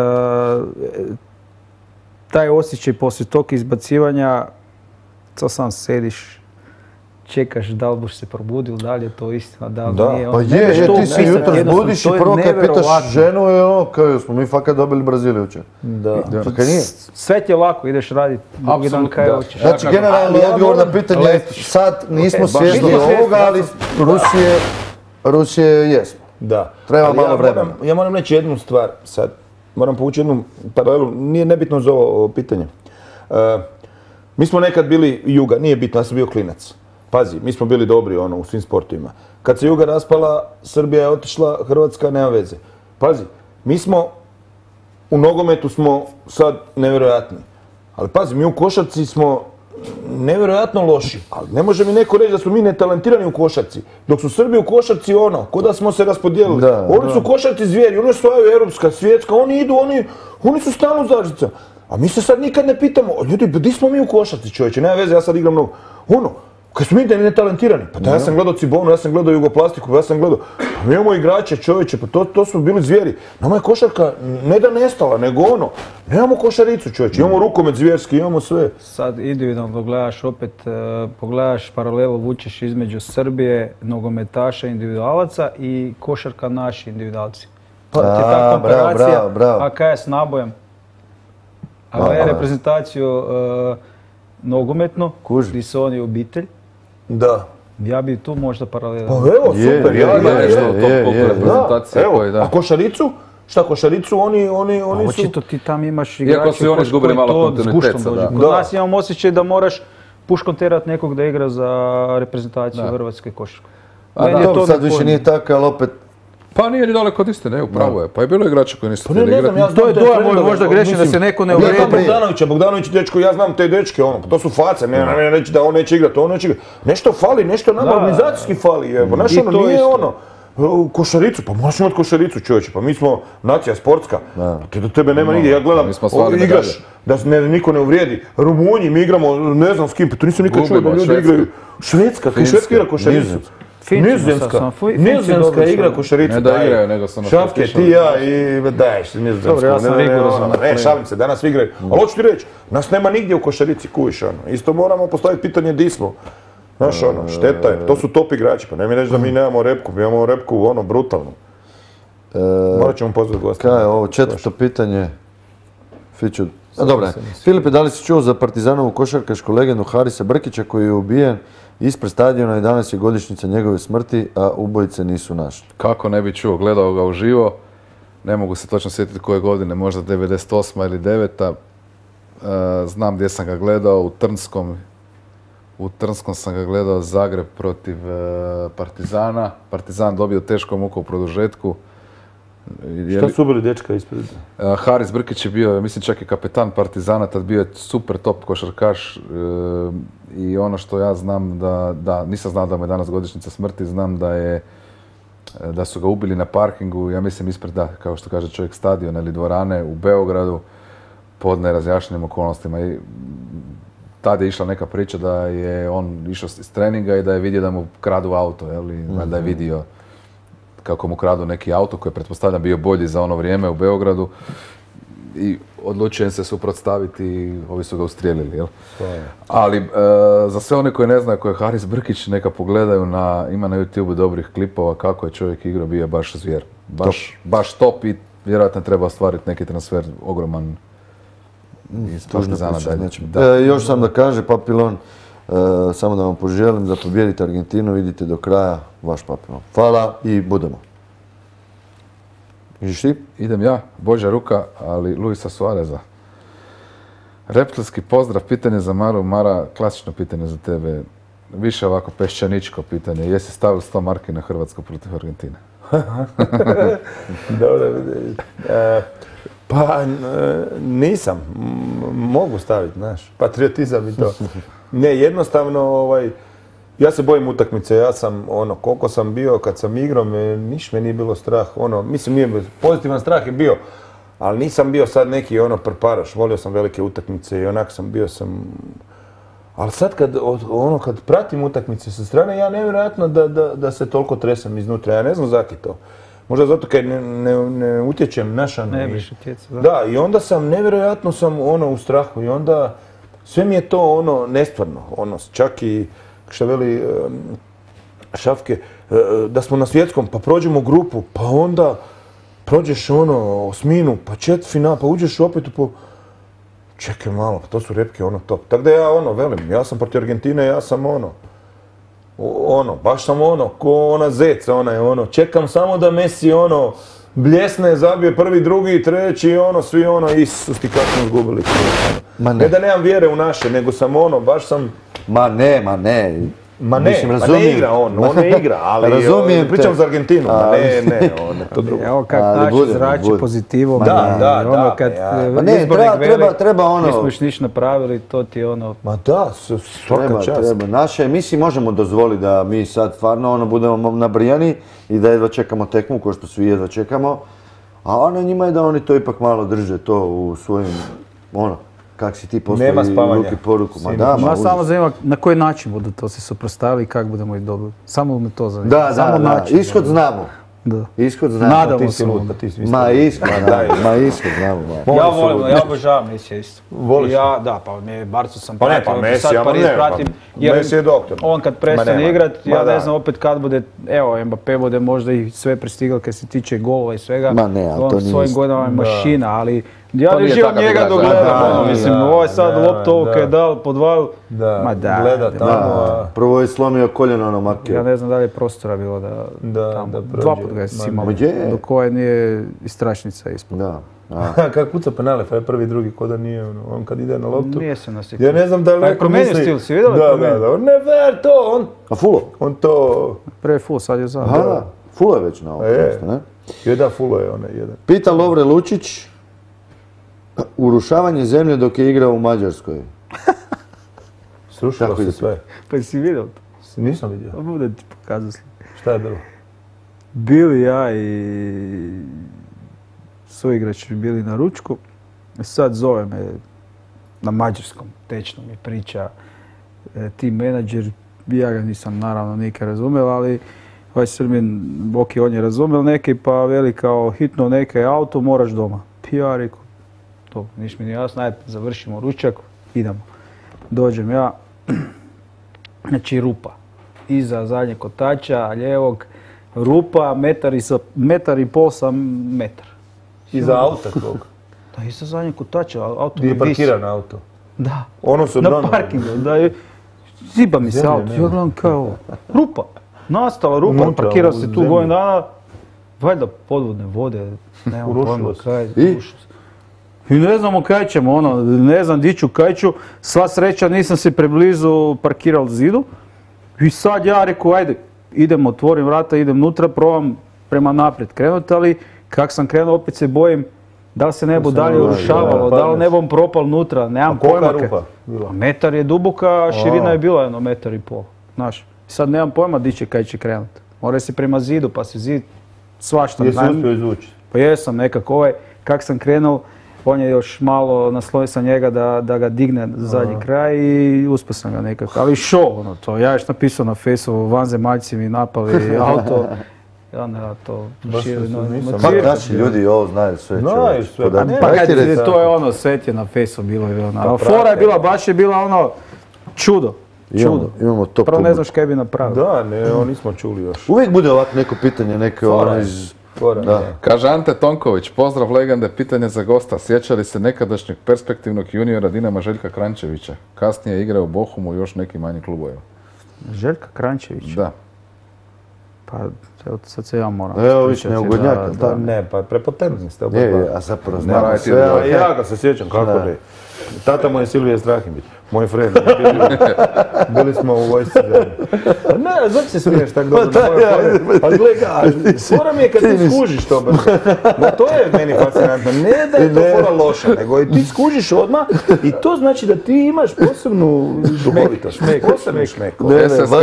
taj osjećaj poslije tog izbacivanja, to sam sediš, čekaš da li boš se probudil, da li je to istina, da li Da. nije. Pa Ne je, možeš je, to ti se opisati, jutro jednostavno, zbudiš i to je prvo kad pitaš nevjerovatno. ženu je ono, kao smo mi fakat dobili Brazil jučer. Da. Pa kaj nije? Sve ti je lako, ideš raditi drugi dan Apsolutno, kaj da. hoćeš. Znači, kako- generalno Ali ja odgovor na moram- pitanje je sad nismo baš svjesni nismo svjesni, ovoga, ja ali sam- Rusije, Rusije jesmo. Da. Treba Ali malo ja vremena. Moram, ja moram reći jednu stvar sad. Moram povući jednu paralelu, nije nebitno za ovo pitanje. Uh, mi smo nekad bili Juga, nije bitno, ja sam bio klinac. Pazi, mi smo bili dobri ono, u svim sportovima. Kad se Juga raspala, Srbija je otišla, Hrvatska nema veze. Pazi, mi smo, u nogometu smo sad nevjerojatni. Ali pazi, mi u košarci smo nevjerojatno loši. Ali ne može mi neko reći da smo mi netalentirani u košarci. Dok su Srbi u košarci ono, ko da smo se raspodijelili. Da, oni su košarci zvijeri, oni osvajaju europska, svjetska, oni idu, oni, oni su stalno zažica. A mi se sad nikad ne pitamo, ljudi, gdje smo mi u košarci, čovječe, nema veze, ja sad igram mnogo. Ono, kad smo mi netalentirani, pa da ja sam gledao Cibonu, ja sam gledao Jugoplastiku, ja sam gledao, pa mi imamo igrače, čovječe, pa to, to su bili zvijeri. Nama je košarka ne da nestala, nego ono, nemamo košaricu, čovječe, imamo rukomet zvjerski, imamo sve. Sad individualno gledaš opet, e, pogledaš paralelu, vučeš između Srbije, nogometaša, individualaca i košarka naši individualci. Pa ti A, ta bravo, komparacija, bravo, bravo. a kaj je s nabojem? A Da, da. reprezentaciju e, nogometnu, Kužim. gdje su oni obitelj, Da. ja bi tu možda paralelno. Pa evo, Je, super, je, ja, je, ja, je, nešto ja. od je, tog je, koliko je. reprezentacije evo, koji da. a košaricu? Šta košaricu? Oni, oni, A oni su... očito ti tam imaš Iako igrače su i oni koji- izgubili koji malo to s kontinuitet guštom sad, dođu. da. Kod Da. nas imam osjećaj da moraš puškom terat nekog da igra za reprezentaciju Da. Hrvatske košarke. A Meni da, je Dobro, to sad više nepojmljivo. nije tako, ali opet Pa nije ni daleko od istine, upravo je. Pa je bilo igrača koji nisu Pa ne, htjeli ne znam, igrati. ja To je znam te dojam moj trendove, možda pa grešan da mislim, se neko ne Ja znam uvrijedi. Bogdanovića, Bogdanović dečko, ja znam te dečke, ono, pa to su face, ne ne reći da on neće igrati, on neće igrati. Nešto fali, nešto nama Da. organizacijski fali, evo, znaš I ono, to nije isto. ono, u košaricu, pa moraš imati košaricu čovječe, pa mi smo nacija sportska, pa te, do tebe nema nigdje, ja gledam, mi smo stvarno o, igraš, da se ne, niko ne uvrijedi, Rumunji, mi igramo, ne znam s kim, pa to nisam nikad čuo da Gubimo, ljudi Švedska. igraju, Švedska, Finska, Švedska igra košaricu. Nizozemska. Finci, Nizozemska, sam- Finci dobro Nizozemska su. igra košaricu. Ne da daj. igraju, nego su na Šafke, otišli. ti ja i daješ Nizozemsku. Dobro, ja sam Ne, ne, ne, rigorozan ono, na Ne, plenu. šalim se, danas igraju. Ali hoću ti reći, nas nema nigdje u košarici, kujiš ono. Isto moramo postaviti pitanje di smo. Znaš ono, šteta je, to su top igrači, pa ne mi reći da mi nemamo repku, mi imamo repku ono, brutalnu. Morat ćemo pozvati gosta. kaj je ovo četvrto pitanje? Fiću. A, dobro je. Filipe, da li si čuo za Partizanovu košarkašku legendu Harisa Brkića koji je ubijen ispred stadiona i danas je godišnjica njegove smrti, a ubojice nisu našli? Kako ne bi čuo, gledao ga uživo, ne mogu se točno sjetiti koje godine, možda devedeset osma ili deveta. E, znam gdje sam ga gledao, u Trnskom. U Trnskom sam ga gledao Zagreb protiv e, Partizana. Partizan dobio teško muku u produžetku. Je Šta li- su bili dečka ispred? E, Haris Brkić je bio, mislim čak i kapetan Partizana, tad bio je super top košarkaš e, i ono što ja znam da, da, nisam znao da mu je danas godišnjica smrti, znam da je da su ga ubili na parkingu, ja mislim ispred, da, kao što kaže čovjek, stadiona ili dvorane u Beogradu pod nerazjašnjenim okolnostima. I tad je išla neka priča da je on išao iz treninga i da je vidio da mu kradu auto, jel? I da je vidio kako mu kradu neki auto koji je pretpostavljam bio bolji za ono vrijeme u Beogradu i odlučio im se suprotstaviti i ovi su ga ustrijelili, jel? Ali e, za sve one koji ne znaju ko je Haris Brkić, neka pogledaju, na, ima na YouTube dobrih klipova kako je čovjek igrao, bio je baš zvijer. Baš, baš top i vjerojatno treba ostvariti neki transfer ogroman iz Tužna Partizana priča, dalje. znači. Da. E, još sam da kaže, Papilon, e, samo da vam poželim da pobijedite Argentinu, vidite do kraja, vaš Papilon. Hvala i budemo. Ideš ti? Idem ja, Božja ruka, ali Luisa Suareza. Reptilski pozdrav, pitanje za Maru. Mara, klasično pitanje za tebe. Više ovako peščaničko pitanje. Jesi stavio sto marki na Hrvatsku protiv Argentine? Dobro, e, pa e, nisam, M- mogu staviti, znaš, patriotizam i to. Ne, jednostavno, ovaj, ja se bojim utakmice, ja sam, ono, koliko sam bio kad sam igrao, me, niš me nije bilo strah, ono, mislim, nije, bilo- pozitivan strah je bio, ali nisam bio sad neki, ono, prparaš, volio sam velike utakmice i onak sam bio sam, ali sad kad, od- ono, kad pratim utakmice sa strane, ja nevjerojatno da, da, da se toliko tresam iznutra, ja ne znam zaki to. Možda zato kad ne, ne, ne utječem naša. Ne biš utjecao, da. Da, i onda sam, nevjerojatno sam ono u strahu i onda sve mi je to ono nestvarno, ono, čak i, što veli em, Šafke, e, da smo na svjetskom, pa prođemo grupu, pa onda prođeš ono osminu, pa četvrtfinal, pa uđeš opet u po... Čekaj malo, pa to su repke ono top. Tako da ja ono, velim, ja sam protiv Argentine, ja sam ono, o- ono, baš sam ono, ko ona zec, ona je ono, čekam samo da Messi ono, bljesne, zabije prvi, drugi, treći, ono, svi ono, Isus ti kako smo izgubili. Ma ne. Ne da nemam vjere u naše, nego sam ono, baš sam, Ma ne, ma ne. ma ne, Mislim, ma ne razumijem. igra on, on ne igra, ali Razumijem o, pričam te. za Argentinu, ma Ali- ne, ne, on je to drugo. Evo kak Ali naši bude, zrači bude. pozitivom. Da, i da, ono da, kad ja. e, Ma ne, izbornik treba- veli, treba- treba ono- nismo još ništa napravili, to ti je ono... Ma da, s- svaka Treba, čast. treba. Naše emisije možemo dozvoliti da mi sad stvarno ono budemo nabrijani i da jedva čekamo tekmu, kao što svi jedva čekamo. A ono njima je da oni to ipak malo drže to u svojim, ono, kak si ti postavi Nema spavanja. ruki poruku. Ma Sinoć. da, ma Ma užas. samo zanima na koji način budu to se suprotstavili i kako budemo ih dobili. Samo me to zanima. Da, samo da, da. način. Ishod znamo. Da. Ishod znamo. Nadamo Ti se. si lud, pa ti si Ma ishod znamo, ma ishod znamo. ma. Ja Oni su volim, ludi. ja obožavam Mesija isto. Voliš? Ja, da, pa me Barcu sam Pa ne, pratio, pa Messi, sad ja Pariz ne, pa pratim. jer Messi je doktor. On kad Ma prestane nema. igrat, ja Ma ne da. znam opet kad bude, evo, Mbappé bude možda i sve prestigao kad se tiče golova i svega. Ma ne, ali on to nije svojim isto. godinama je Da. mašina, ali Ja To ne nije živam takav njega igrač, dok da, gledam, da, ono, da, mislim, da, ovo je sad da, lopta ovog da. je dal po dva, Da, ma da, gleda da, tamo, Da, a... prvo je slomio koljeno ono makio. ja ne znam da li je prostora bilo da, Da, tamo, da prođe. dva put ga je Ma simao, Ma je. dok ovaj nije iz strašnica ispod. Da. A. Kako kuca penale, pa je prvi, drugi, ko da nije, ono, on kad ide na loptu. Nije se nasjekao. Ja ne znam da li Pa je neko promijenio misli... stil, si vidio da je Da, da, promijenio? da, on ne ver to, on, A Fulo? on to... Pre full, sad je za. Aha, da. Fulo je već na ovom E. mjestu, ne? Je da, fulo je onaj jedan. Pita Lovre Lučić, urušavanje zemlje dok je igrao u Mađarskoj. Srušilo Tako se ide. sve. Pa si vidio to? Nisam vidio. Pa bude ti pokazao sliku. Šta je bilo? Bili ja i suigrači bili na ručku. Sad zove me na mađarskom, tečno mi priča e, team menadžer. Ja ga nisam naravno nikad razumio, ali ovaj Srbin, ok, on je razumio neki, pa veli kao hitno neke auto, moraš doma. Pi ja rekao, to niš mi nije jasno, ajde završimo ručak, idemo. Dođem ja, znači rupa. Iza zadnjeg kotača, lijevog, rupa, metar i, sa, metar i pol sam metar. Iza auta tvog. Da, iza zadnjeg kotača, auto Gdje je mi visi. parkiran auto. Da, Ono su na brano. parkingu, da je, ziba mi se Zemlje auto, nema. ja gledam kao, rupa, nastala rupa, Unutra, parkirao u se tu zemlji. godinu dana, valjda podvodne vode, nemam Urušilo pojma se. kaj, I? urušilo se. I ne znamo kaj ćemo, ono, ne znam di ću, kaj ću, sva sreća nisam se preblizu parkiral zidu i sad ja rekao, ajde, idem, otvorim vrata, idem nutra, probam prema naprijed krenuti, ali kak sam krenuo opet se bojim da li se ne bu se dalje ne bude, urušavalo, da, da li padneš. ne bom propal nutra, nemam A kolika pojma. je kaj. rupa bila? Metar je duboka, a širina A. je bila jedno metar i pol, znaš. Sad nemam pojma di će kaj će krenuti. Mora se prema zidu, pa se zid svašta. Jesi Naim- uspio izvući? Pa jesam nekako ovaj, kak sam krenuo, on je još malo naslonio sam njega da, da ga digne za zadnji kraj i uspio sam ga nekako. Ali show, ono to, ja još napisao na Facebooku, vanzemaljci mi napali auto. Ja ne, ja to Baš širi, se no, nisam- Pa motiv- naši ljudi ovo znaju sve. Znaju čovječe, sve, podatke. pa ne, Pa Daj kaj ti ti- reci- to je ono, sve je na Facebooku bilo i ono. Ali prate. fora je bila, baš je bila ono, čudo. Imamo, Čudo. imamo to Prvo ne publiku. znaš kaj bi napravio. Da, ne, ovo nismo čuli još. Uvijek bude ovako neko pitanje, neke Fora ono je. iz... Fora, Da. ne. Kaže Ante Tonković, pozdrav legende, pitanje za gosta. Sjeća li se nekadašnjeg perspektivnog juniora Dinama Željka Krančevića? Kasnije je igrao u Bohumu i još nekim manjim klubovima. Željka Krančević. Da. Pa evo sad se ja moram. Evo, više ispričati neugodnjaka, da- da. Pa ne, pa prepotentni ste oba Je, dva. je, a zapravo Ne, znamo raditi sve. od ali- Ja ga se sjećam, kako Da. ne. Tata mu je Silvije Strahimić, moj friend. Bili, bili smo u vojsci zajedno. Pa ne, zato se smiješ tako dobro na moje fore. Ali gledaj, ga, fora mi je kad ti skužiš to brzo. Ma to je meni fascinantno. Ne da je to fora loša, nego i ti skužiš odmah i to znači da ti imaš posebnu duhovitost. Posebni šmek. Ne, ne, S S K. baš,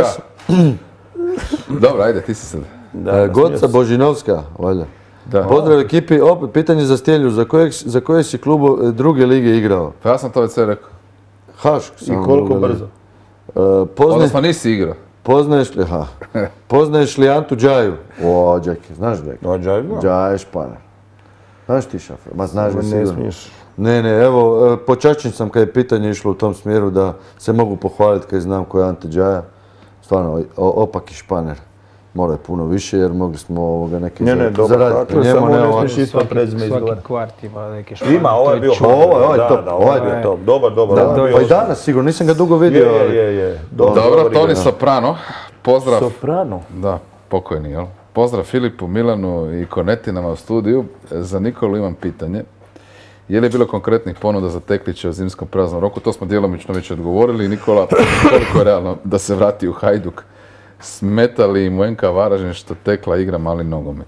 Dobro, ajde, ti si sad. e, Goca Božinovska, valjda. Da. Pozdrav ekipi, opet pitanje za Stjelju, za kojeg, za koje si klubu e, druge lige igrao? Pa ja sam to već sve rekao. Hašk. I samo koliko druga liga. brzo? E, pozna, Odnosno nisi igrao. poznaješ li, ha, poznaješ li Antu Džaju? O, Džeki, znaš Džeki? No, Džaj, no. Džaj je španer. Znaš ti šafer? Ma znaš ga Ne sigurno. smiješ. Ne, ne, evo, e, počašćen sam kad je pitanje išlo u tom smjeru da se mogu pohvaliti kad znam ko je Ante Džaja. Stvarno, o- opaki španer. Mora je puno više jer mogli smo ovoga neke Ne, ne, za- dobro, zaraditi tako na je, njemu, samo ne ne ovako. smiješ isto prezime Svaki izgovarati. kvart ima neke Ima, ovo je bio Ovo, ovo je da, top, da, ovo ovo je je bio. top. Dobar, dobar. Da, ovo je pa bio- i danas sigurno, nisam ga dugo vidio, Je, ali... je, je. Dobro, dobar Toni igra. Soprano, pozdrav. Soprano. Da, pokojni, jel? Pozdrav Filipu, Milanu i Konetinama u studiju. Za Nikolu imam pitanje. Je li bilo konkretnih ponuda za Teklića u zimskom praznom roku? To smo djelomično već odgovorili. Nikola, koliko je realno da se vrati u Hajduk? Smeta li im u N K Varaždin što Tekla igra mali nogomet?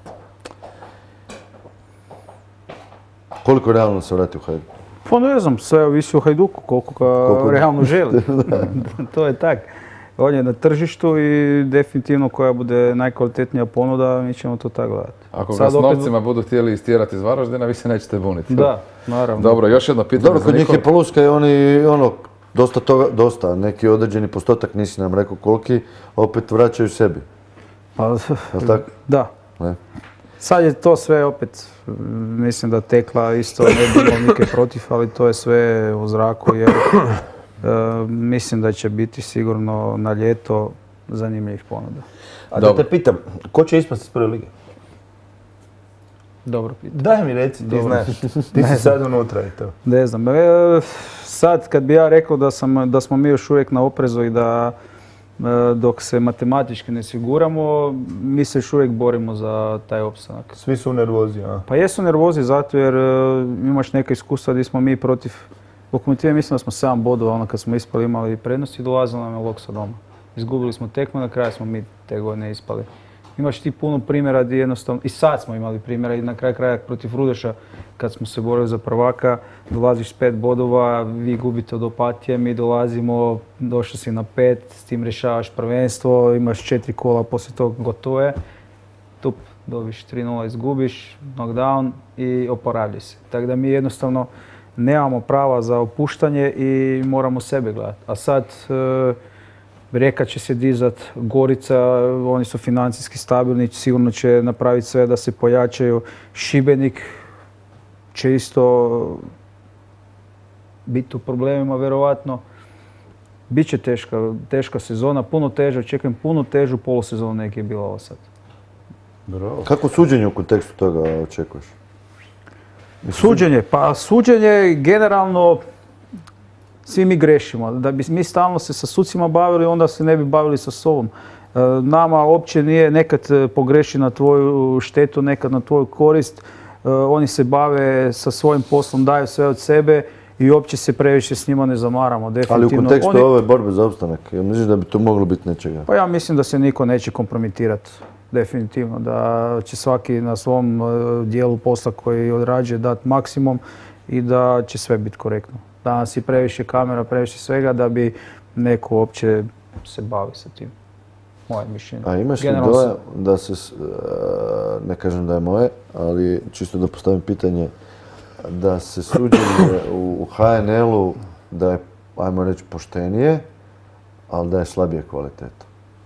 Koliko realno se vrati u Hajduk? Pa ne znam, sve ovisi o Hajduku, koliko ga Koliko- realno želi. To je tak. On je na tržištu i definitivno koja bude najkvalitetnija ponuda, mi ćemo to tako gledati. Ako ga Sad s opet- novcima budu htjeli istjerati iz Varaždina, vi se nećete buniti. Da, naravno. Dobro, još jedno pitanje Dobro, za kod njih Nikolu. je poluska i oni, ono, dosta toga, dosta, neki određeni postotak, nisi nam rekao koliki, opet vraćaju sebi. Pa, Jel' tako? da. Ne? Sad je to sve opet, mm, mislim da Tekla isto ne bi imao nikaj protiv, ali to je sve u zraku jer e, mislim da će biti sigurno na ljeto zanimljivih ponuda. A da Dobro. te pitam, ko će ispasti iz prve lige? Dobro pitanje. Daj mi reci, ti znaš. Ti si sad unutra i to. Ne znam, e, sad kad bi ja rekao da, sam, da smo mi još uvijek na oprezu i da e, dok se matematički ne siguramo, mi se još uvijek borimo za taj opstanak. Svi su u nervozi, a? Pa jesu nervozi zato jer e, imaš neka iskustva gdje smo mi protiv Lokomotive, mislim da smo sedam bodova, ono kad smo ispali imali prednost i dolazilo nam je Loksa doma. Izgubili smo tekmu, na kraju smo mi te godine ispali. Imaš ti puno primjera gdje jednostavno, i sad smo imali primjera i na kraju kraja protiv Rudeša kad smo se borili za prvaka, dolaziš s pet bodova, vi gubite od Opatije, mi dolazimo, došli si na pet, s tim rješavaš prvenstvo, imaš četiri kola, poslije toga gotovo je. Tup, dobiš tri nula, izgubiš, knockdown i oporavljaj se. Tako da mi jednostavno nemamo prava za opuštanje i moramo sebe gledati. A sad, e, Rijeka će se dizat, Gorica, oni su financijski stabilni, sigurno će napraviti sve da se pojačaju. Šibenik će isto biti u problemima, vjerovatno. Biće teška, teška sezona, puno teža, očekujem puno težu polusezonu nek je bila ovo sad. Bravo. Kako suđenje u kontekstu toga očekuješ? Suđenje, pa suđenje generalno svi mi grešimo. Da bi mi stalno se sa sucima bavili, onda se ne bi bavili sa sobom. E, nama uopće nije, nekad pogreši na tvoju štetu, nekad na tvoju korist. E, oni se bave sa svojim poslom, daju sve od sebe i uopće se previše s njima ne zamaramo. Ali u kontekstu oni, ove borbe za opstanak, ja misliš da bi to moglo biti nečega? Pa ja mislim da se niko neće kompromitirati. Definitivno, da će svaki na svom dijelu posla koji odrađuje dati maksimum i da će sve biti korektno. Danas je previše kamera, previše svega da bi neko uopće se bavi sa tim. Moje mišljenje. A imaš li dojam da se, ne kažem da je moje, ali čisto da postavim pitanje, da se suđenje u ha en el-u da je, ajmo reći, poštenije, ali da je slabije kvaliteta?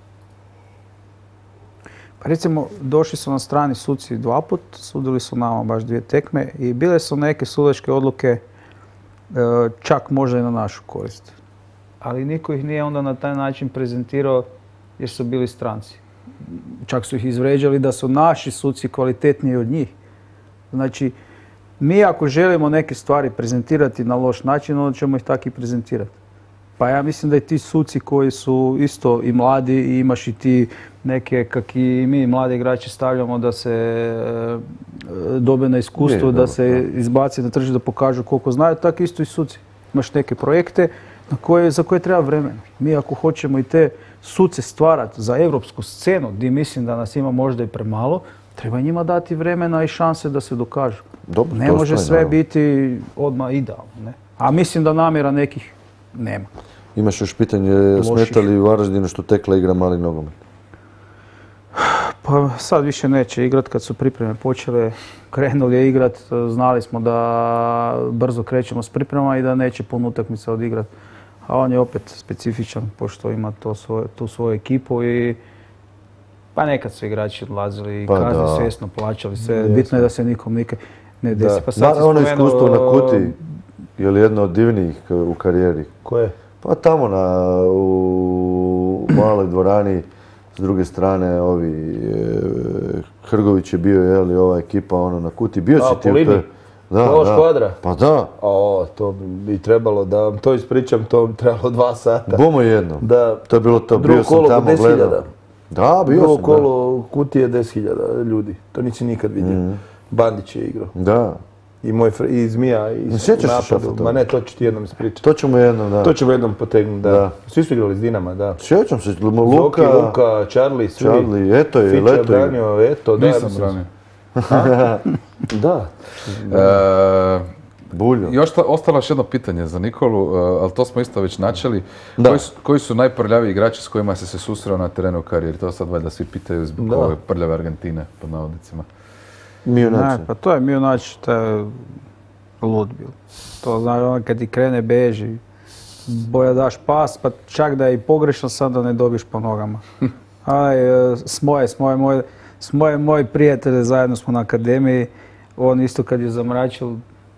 Pa recimo, došli su na strani suci dva put, sudili su nama baš dvije tekme i bile su neke sudačke odluke čak možda i na našu korist. Ali niko ih nije onda na taj način prezentirao jer su bili stranci. Čak su ih izvređali da su naši suci kvalitetniji od njih. Znači, mi ako želimo neke stvari prezentirati na loš način, onda ćemo ih tako i prezentirati. Pa ja mislim da i ti suci koji su isto i mladi i imaš i ti neke, kak i mi mladi igrači stavljamo da se e, dobe na iskustvu, da se izbaci na tržište, da pokažu koliko znaju, tako isto i suci. Imaš neke projekte na koje, za koje treba vremena. Mi ako hoćemo i te suce stvarati za europsku scenu, gdje mislim da nas ima možda i premalo, treba njima dati vremena i šanse da se dokažu. Dobro, ne može sve naravno biti odmah idealno. Ne? A mislim da namjera nekih nema. Imaš još pitanje, smeta li u Varaždinu što Tekla igra mali nogomet? Pa sad više neće igrat kad su pripreme počele, krenuli je igrat, znali smo da brzo krećemo s pripremama i da neće puno utakmica odigrat. A on je opet specifičan pošto ima to svoje, tu svoju ekipu i pa nekad su igrači odlazili i pa kazne svjesno plaćali sve. Jesno. Bitno je da se nikom nikad ne desi. Pa sad ono iskustvo na Kuti je li jedno od divnijih u karijeri? Koje? Pa tamo na, u maloj dvorani, s druge strane, ovi, e, Hrgović je bio, je li, ova ekipa, ono, na Kuti. Bio si ti u toj... Da, Malo da. Škvadra? Pa da. O, to bi trebalo da vam to ispričam, to bi trebalo dva sata. Bomo jedno. Da. To je bilo to, bio sam tamo gledao. Da, bio Drugo sam, kolo Kutije deset hiljada ljudi. To nisi nikad vidio. Mm. Bandić je igrao. Da. I moj fr- i Zmija i ne sjećaš se Šafa? Ma ne, to ću ti jednom ispričati. To ćemo jednom, da. To ćemo jednom potegnuti, da. da. Svi su igrali s Dinama, da. Sjećam se, Luka, Zoki, Luka, Charlie, svi. Charlie, eto je, Fića leto je. branio, eto, da. Nisam branio. Da. E, Buljo. Još ta, ostalo još jedno pitanje za Nikolu, uh, ali to smo isto već načeli. Koji su, koji su najprljaviji igrači s kojima si se susreo na terenu u karijeri? To sad valjda svi pitaju zbog da. ove prljave Argentine, pod navodnicima. Mijunac. Pa to je Mijunac, to je lud bil. To znaš, ono kad ti krene beži, boja daš pas, pa čak da je i pogrešan sad da ne dobiš po nogama. Aj, s moje, s moje, moje, s moje, moji prijatelje, zajedno smo na akademiji, on isto kad je zamračil,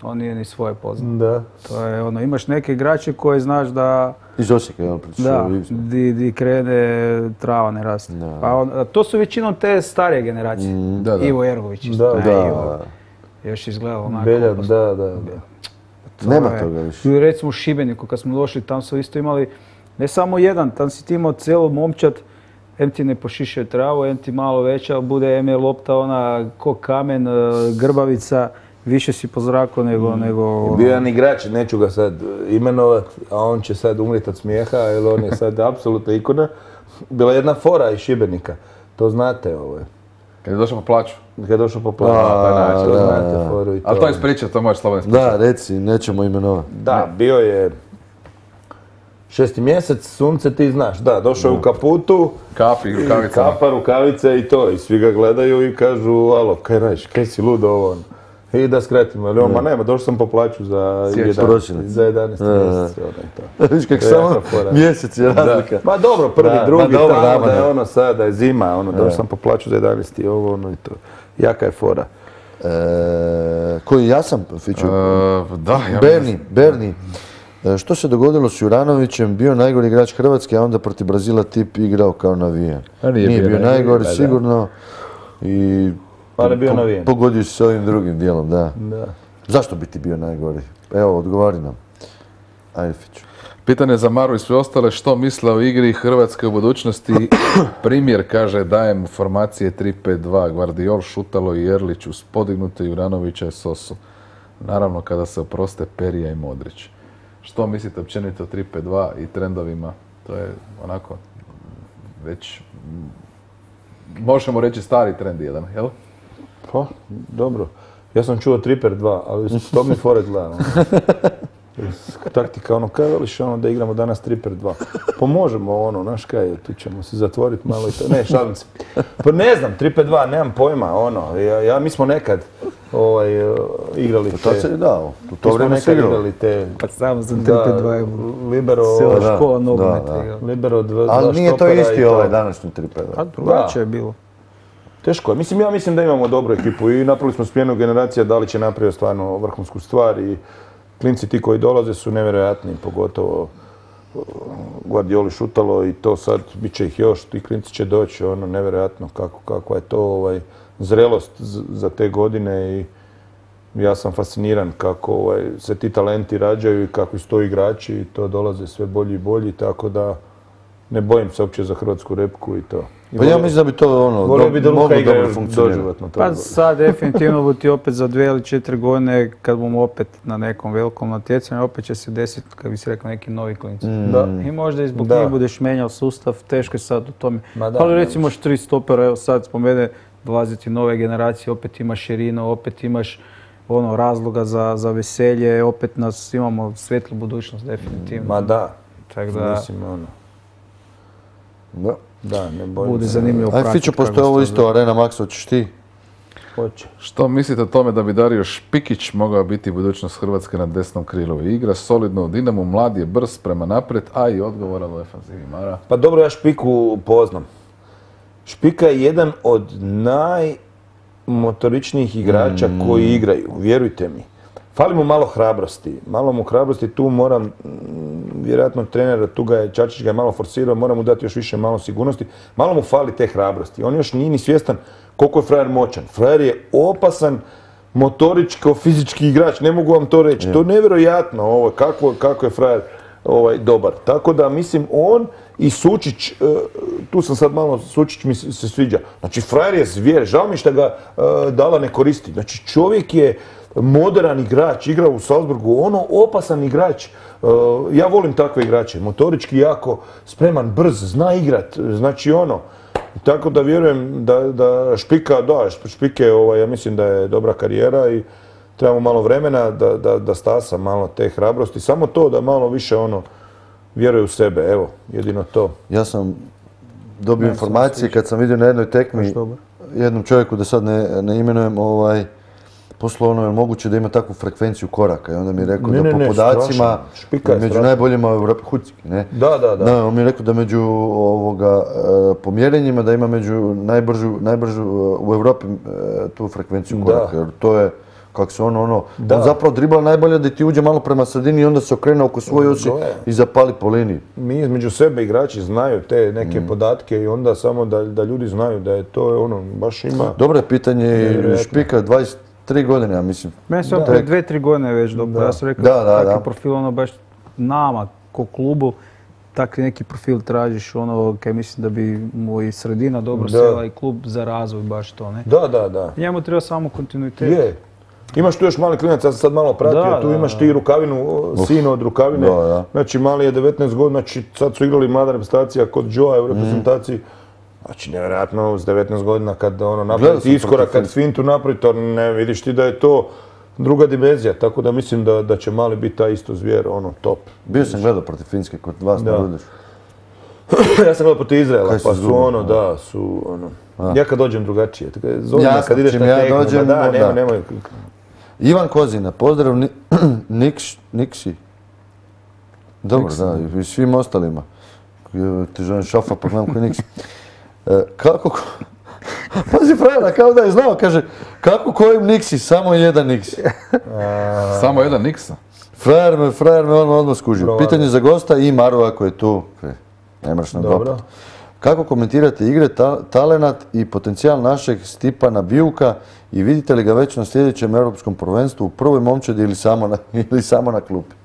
on nije ni svoje poznao. Da. To je ono, imaš neke igrače koje znaš da, Iz Osijeka, jel, pričaš? da, di, di krene, trava ne raste. Da. Pa on, a to su većinom te starije generacije. Mm, da, da. Ivo Ergović isto. Da, taj da. Ivo. Još izgleda onako. Beljak, opasno. da, da, da. To Nema je- toga više. I recimo u Šibeniku kad smo došli, tam su isto imali ne samo jedan, tam si ti imao cijelo momčad, em ti ne pošišaju travu, em ti malo veća bude, em je lopta ona ko kamen, e, grbavica, više si po zraku nego... nego ono. Bio jedan igrač, neću ga sad imenovat, a on će sad umrijeti od smijeha, jer on je sad apsolutna ikona. Bila jedna fora iz Šibenika, to znate ovo je. Kad je došao po plaću. Kad je došao po plaću, A, taj način, to da, znate da. foru i to. Ali to ispriča, to možeš slobodno ispričati. Da, reci, nećemo imenovati. Da, bio je šesti mjesec, sunce ti znaš, da, došao je u kaputu, Kapi, i rukavicama. kapa, rukavice i to, i svi ga gledaju i kažu, alo, kaj radiš, kaj si ludo ovo, ono. I da skratimo, ali on, ma nema, došao sam po plaću za Sjećam. jedanaest Prosinac. za jedanaesti Da, da. mjesec, ono i to. Viš kak To je samo jaka fora. mjesec je razlika. Ma dobro, prvi, Da, drugi, ma dobro, tamo, nama da je ne. ono sad, da je zima, ono, došao sam po plaću za jedanaesti ovo, ono i to. Jaka je fora. E, koji ja sam, Fiću? E, da, ja Berni, Berni. E, Što se dogodilo s Juranovićem? Bio najgori igrač Hrvatske, a onda protiv Brazila tip igrao kao navijan. A nije bio bio najgori, najgori, da, da. sigurno. I Ali je bio po- navijen. Pogodio se s ovim drugim dijelom, da. Da. Zašto bi ti bio najgori? Evo, odgovori nam. Ajde, Fiću. Pitanje za Maru i sve ostale, što misle o igri Hrvatske u budućnosti? Primjer, kaže, dajem u formacije tri pet dva, Gvardiol, Šutalo i Jerlić uz podignute Juranovića i Sosu. Naravno, kada se oproste Perija i Modrić. Što mislite općenito o tri pet dva i trendovima? To je onako već, mm, možemo reći stari trend jedan, jel? Pa, dobro. Ja sam čuo tri pet dva, ali to mi fore gleda. Ono. Taktika, ono, kaj veliš ono da igramo danas tri pet dva? Pa možemo, ono, znaš kaj, tu ćemo se zatvoriti malo i to. Ne, šalim se. Pa ne znam, tri pet dva, nemam pojma, ono. Ja, ja, mi smo nekad ovaj, uh, igrali te... To se je dao. U mi to smo vrijeme se nekad igralo. igrali te... Pa samo sam tri pet dva Libero... cijela da, škola da, nogometa da. igrala. Libero dva, dva Ali nije to štopera isti i to. ovaj današnji tri pet dva. A drugačije je bilo. Teško je. Mislim, ja mislim da imamo dobru ekipu i napravili smo smjenu generacija, da li će napraviti stvarno vrhunsku stvar i klinci ti koji dolaze su nevjerojatni, pogotovo uh, Guardioli, Šutalo i to sad, bit će ih još, ti klinci će doći, ono, nevjerojatno kako, kakva je to ovaj, zrelost z- za te godine i ja sam fasciniran kako ovaj, se ti talenti rađaju i kako su to igrači i to dolaze sve bolji i bolji, tako da ne bojim se uopće za hrvatsku repku i to. I Pa ja volio- mislim da bi to ono, volio do, bi da Luka moglo igra dobro još funkcionirati. doživotno. to Pa bi- sad definitivno bu ti opet za dvije ili četiri godine kad budemo opet na nekom velikom natjecanju, opet će se desiti, kako bi se rekao, neki novi klinci. Da. I možda i zbog Da. njih budeš menjao sustav, teško je sad u tome. Ma da, Ali ne recimo imaš tri stopera, evo sad spomene, dolaziti nove generacije, opet imaš širinu, opet imaš ono razloga za, za veselje, opet nas imamo svetlu budućnost definitivno. Ma da, Tako da mislim ono, Da. da, ne bojim bude se. zanimljivo Aj, pratiti. Fiću, kako pošto je se ovo to isto Arena Max, hoćeš ti? Hoće. Što mislite o tome da bi Dario Špikić mogao biti budućnost Hrvatske na desnom krilu? Igra solidno u Dinamu, mlad je, brz prema naprijed, a i odgovoran u defanzivi. Mara? Pa dobro, ja Špiku poznam. Špika je jedan od najmotoričnijih igrača koji igraju, vjerujte mi. Fali mu malo hrabrosti, malo mu hrabrosti, tu moram, mm, vjerojatno trener, tu ga je, Čačić ga je malo forsirao, moram mu dati još više malo sigurnosti, malo mu fali te hrabrosti. On još nije ni svjestan koliko je frajer moćan. Frajer je opasan motoričko, fizički igrač, ne mogu vam to reći. To je nevjerojatno, ovo, kako, kako je frajer ovaj, dobar. Tako da mislim on i Sučić, e, tu sam sad malo, Sučić mi se se sviđa. Znači frajer je zvijer, žao mi što ga e, Dala ne koristi. Znači čovjek je moderan igrač, igra u Salzburgu, ono opasan igrač. E, ja volim takve igrače, motorički jako spreman, brz, zna igrat, znači ono. Tako da vjerujem da, da Špika, da, Špike, ovaj, ja mislim da je dobra karijera i trebamo malo vremena da, da, da stasa malo te hrabrosti. Samo to da malo više ono vjeruje u sebe, evo, jedino to. Ja sam dobio informacije kad sam vidio na jednoj tekmi dobar. jednom čovjeku, da sad ne, ne imenujem, ovaj, poslovno je moguće da ima takvu frekvenciju koraka i onda mi je rekao Ne, da ne, po ne, podacima strašno. Špika je među strašno. najboljima u Europi, Hucki, ne? Da, da, da. Da, on mi je rekao da među ovoga, e, po mjerenjima da ima među najbržu, najbržu e, u Europi e, tu frekvenciju Da. koraka, jer to je kako se ono, ono, Da. on zapravo dribla najbolje da ti uđe malo prema sredini i onda se okrene oko svoje osi Gle. i zapali po liniji. Mi između sebe igrači znaju te neke Mm. podatke i onda samo da, da ljudi znaju da je to ono, baš ima... Dobro je pitanje i Nevjerojatno. Špika, dvadeset tri godine, ja mislim. Meni se Da. prije dve, tri godine već dobro. Da. Ja sam rekao Da, da, takav da. profil, ono baš nama, ko klubu, takvi neki profil tražiš, ono, kaj mislim da bi mu i sredina dobro Da. sjela i klub za razvoj, baš to, ne? Da, da, da. Njemu treba samo kontinuitet. Je. Imaš tu još mali klinac, ja sam sad malo pratio, Da, tu da, imaš da. ti Rukavinu, o, sina od Rukavine, Da, da. znači mali je devetnaest godina, znači sad su igrali mlada reprezentacija kod Joa u reprezentaciji, znači nevjerojatno s devetnaest godina kad ono Gledao napravi sam iskorak, protiv kad fintu napravi, to ne vidiš ti da je to druga dimenzija, tako da mislim da, da će mali biti taj isto zvijer, ono top. Bio sam gledao protiv Finske kod vas na Da. Rudešu. Ja sam gledao protiv Izraela, Kaj pa su su izgubili, ono, da. da, su ono, ja kad dođem drugačije, tako je, zove me Jasno, kad ideš čim na ja tekme, dođem, ma da, onda. nemoj, nemoj, Ivan Kozina, pozdrav Ni- Nikš, Niksi. Dobro, da, i- i svim ostalima. Evo, ti želim Šafa, pa gledam koji Niks. E, kako... ko- Pazi frajera, kao da je znao, kaže, kako kojim Niksi, samo jedan Niksi. Samo jedan Niksa. Frajer me, frajer me odmah, odmah skužio. Bravo. Pitanje za gosta i Maru ako je tu. E, Ne moraš nam Dobro. dopat. Kako komentirate igre, ta- talenat i potencijal našeg Stipana Bijuka i vidite li ga već na sljedećem europskom prvenstvu u prvoj momčadi ili samo na, ili samo na klupi?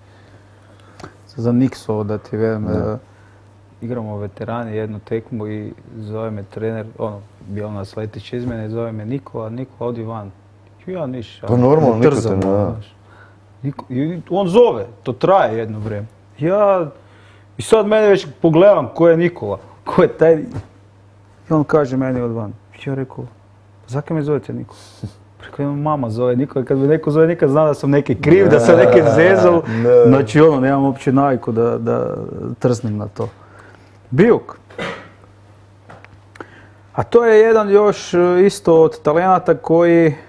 Za Niksovo da ti velim, e, igramo veterani jednu tekmu i zove me trener, ono, bio nas letić iz mene, zove me Nikola, Nikola, odi van. Ja niš, Pa normalno, ne niko te trzam, ne- ono, znaš. Niko- i on zove, to traje jedno vrijeme. Ja, i sad mene već pogledam ko je Nikola, ko je taj, i on kaže meni od van. Ja rekao, zakaj me zovete Nikola? Preko jedno mama zove Nikola, kad me neko zove nikad zna da sam neki kriv, da sam neki zezal. Ne. Znači ono, nemam uopće naviku da, da trznem na to. Bijuk. A to je jedan još e, isto od talenata koji e,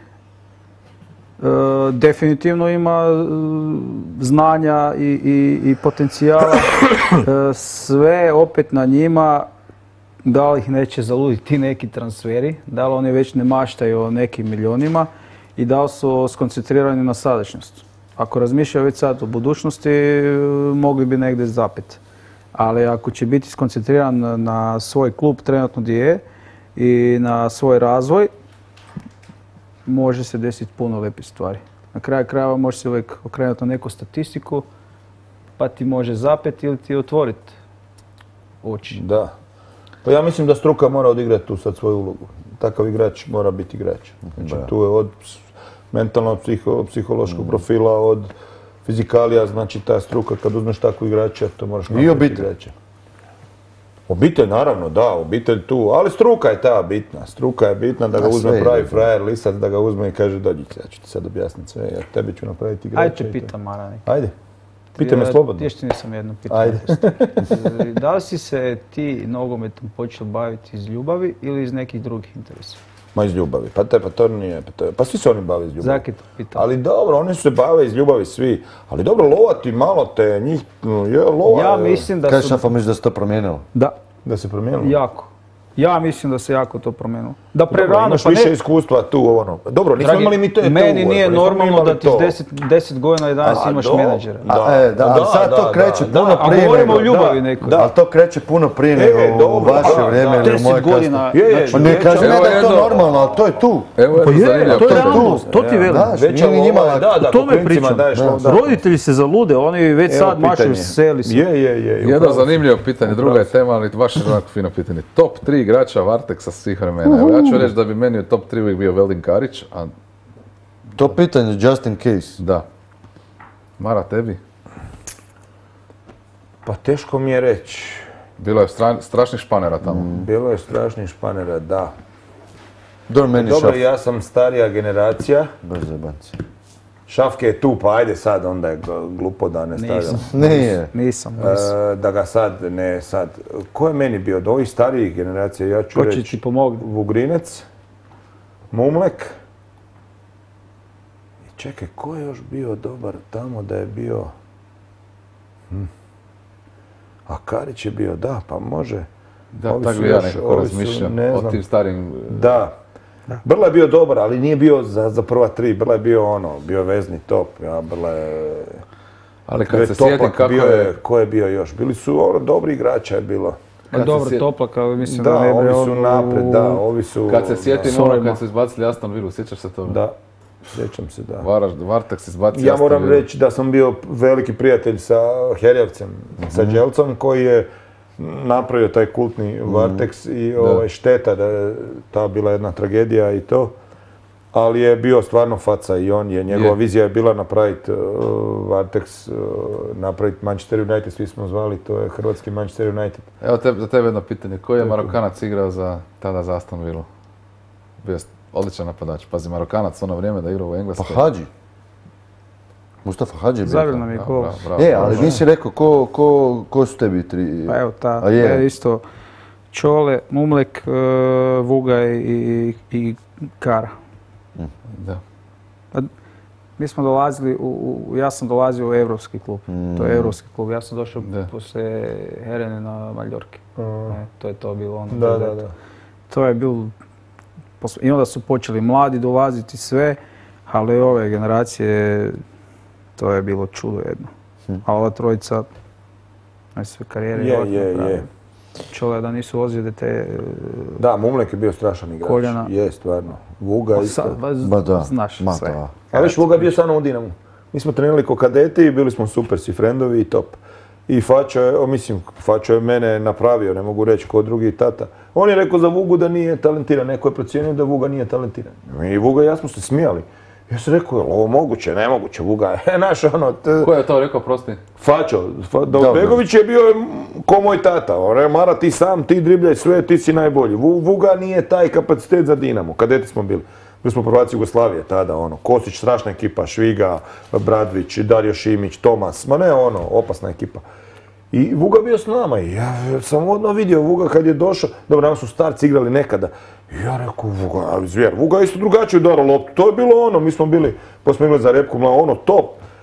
definitivno ima e, znanja i, i, i potencijala. E, sve opet na njima, da li ih neće zaluditi ti neki transferi, da li oni već ne maštaju o nekim milionima i da li su skoncentrirani na sadašnjost. Ako razmišljaju već sad o budućnosti, e, mogli bi negdje zapet. Ali ako će biti skoncentriran na- na svoj klub trenutno gdje je i na svoj razvoj, može se desiti puno lepih stvari. Na kraju krajeva može se uvijek okrenuti na neku statistiku, pa ti može zapet ili ti otvoriti oči. Da. Pa ja mislim da struka mora odigrati tu sad svoju ulogu. Takav igrač mora biti igrač. Znači Da. tu je od mentalnog, psiho, psihološkog profila, od fizikalija, znači ta struka kad uzmeš takvu igrača, to moraš napraviti obitelj. igrača. Obitelj, naravno, da, obitelj tu, ali struka je ta bitna. Struka je bitna da ga A, sve uzme ide. pravi frajer, lisac, da ga uzme i kaže dođi, ja ću ti sad objasniti sve, ja tebi ću napraviti igrača. Ajde te i to. pitam, Mara. neki. Ajde, pitaj me Ja- slobodno. Još ti nisam jedno pitanje. Ajde. postavio. Da li si se ti nogometom počeo baviti iz ljubavi ili iz nekih drugih interesa? Ma iz ljubavi, pa, te, pa to nije, pa, to je- pa svi se oni bave iz ljubavi. Zaki te pitam. Ali dobro, oni se bave iz ljubavi svi. Ali dobro, lova ti malo te, njih, je lova. Ja je- mislim da Kaj su... Šafa misliš da se to promijenilo? Da, Da se promijenilo. jako. Ja mislim da se jako to promijenilo. Da Dobro, prerano, imaš pa više ne... iskustva tu, ono. Dobro, nismo Dragi, imali mi to. meni tu, nije nismo normalno imali da ti s to. deset, deset godina i danas A, imaš do- menadžera. Da, A, e, da, ali da, sad to da, kreće da, puno da. A prije govorimo nego... o ljubavi da, nekoj. da. Ali to kreće puno prije E, nego u dobro, vaše da, vrijeme da. ili u Deset moje godina, kasnije. Je, je, znači, Pa ne veća kažem ja da je to lova, normalno, ali to je tu. Evo Pa jedno je, zanimljivo to je pitanje. realnost, to ti Ja, velim. Znaš, veća nije ni njima lova, lako. da, da, O tome po klincima pričam. daješ Da. lov, da. Roditelji se zalude, oni već Evo sad mašu pitanje. seli se. Je, je, je. Jedno upravo si. zanimljivo pitanje, druga je tema, ali baš je onako fino pitanje. Top tri igrača Varteksa svih vremena. Evo, ja ću reći da bi meni u top tri uvijek bio Veldin Karić, a To pitanje, just in case. da. Mara, tebi? Pa teško mi je reći. Bilo je stran- strašnih španera tamo. Bilo je strašnih španera, da. Dobro, meni Dobro, Šaf. ja sam starija generacija. Bez zebanci. Šafke je tu, pa ajde sad, onda je g- glupo da ne stavljam. Nisam. Nije. Nisam, nisam. E, da ga sad, ne sad. Ko je meni bio od ovih starijih generacija? Ja ću Ko će reći ti pomoći? Vugrinec, Mumlek. I čekaj, ko je još bio dobar tamo da je bio... Hm. A Karić je bio, da, pa može. Da, Ovi tako su bi ja još- nekako ovi su, razmišljam ne o znam. tim starim... Da. Brla je bio dobar, ali nije bio za, za prva tri. Brla je bio ono, bio vezni top. Ja, Brla je... Ali kad se sjetim kako bio je... Ko je bio još? Bili su ono, dobri igrača je bilo. Ma dobro, Toplak, ali mislim da, da ne bre ovi su ono... napred, da, ovi su... Kad se sjetim da. ono kad su izbacili Aston Villu, sjećaš se toga? Da, sjećam se, da. Varaž, Varteks izbacio Ja Aston moram Villu. reći da sam bio veliki prijatelj sa Herjavcem, sa Đelcom, koji je napravio taj kultni Varteks i ovaj, šteta da je ta bila jedna tragedija i to. Ali je bio stvarno faca i on je, njegova Je. vizija je bila napraviti uh, Varteks, uh, napraviti Manchester United, svi smo zvali, to je hrvatski Manchester United. Evo te, za tebe jedno pitanje, koji je Marokanac igrao za, tada za Aston Villu? Bio je odličan napadač, pazi, Marokanac ono vrijeme da igrao u Pa Engleskoj. Hadži. Mustafa Hadži je bio. Zabio nam je Bravo, gol. bravo, bravo. E, ali nisi rekao ko, ko, ko su tebi tri? Pa evo, ta, A je. je isto Čole, Mumlek, uh, Vugaj i, i Kara. Da. Mi smo dolazili, u, u, ja sam dolazio u Europski klub. To je Europski klub. Ja sam došao Da. poslije Herene na Maljorki. E, to je to bilo ono. Da, da, da. To je bilo... pos- I onda su počeli mladi dolaziti sve, ali ove generacije, to je bilo čudo jedno. A ova trojica, znači sve karijere Je, ovako je, napravili. je. Čole da nisu ozljede te... Da, Mumlek je bio strašan igrač. Koljena. Je, stvarno. Vuga Pa isto. sad, ba, Ma da, znaš ma sve. da. A viš, Vuga je bio stvarno u Dinamu. Mi smo trenirali ko kadeti i bili smo super si frendovi i top. I Fačo je, o, mislim, Fačo je mene napravio, ne mogu reći ko drugi tata. On je rekao za Vugu da nije talentiran, neko je procijenio da Vuga nije talentiran. I Vuga i ja smo se smijali. Ja sam rekao, je li ovo moguće, nemoguće, Vuga je, naš ono, t- Ko je to rekao, prosti? Fačo, Fa- Dalbegović je bio ko moj tata, on je, Mara ti sam, ti dribljaj sve, ti si najbolji. Vu- Vuga nije taj kapacitet za Dinamo, kadeti smo bili. Bili smo prvaci Jugoslavije tada, ono, Kosić, strašna ekipa, Šviga, Bradvić, Dario Šimić, Tomas, ma ne ono, opasna ekipa. I Vuga bio s nama i ja sam odmah vidio Vuga kad je došao, dobro, nama su starci igrali nekada. I ja rekao, Vuga, ali zvijer, Vuga je isto drugačije udarao loptu, to je bilo ono, mi smo bili, pa smo igrali za repku, mla, ono, top.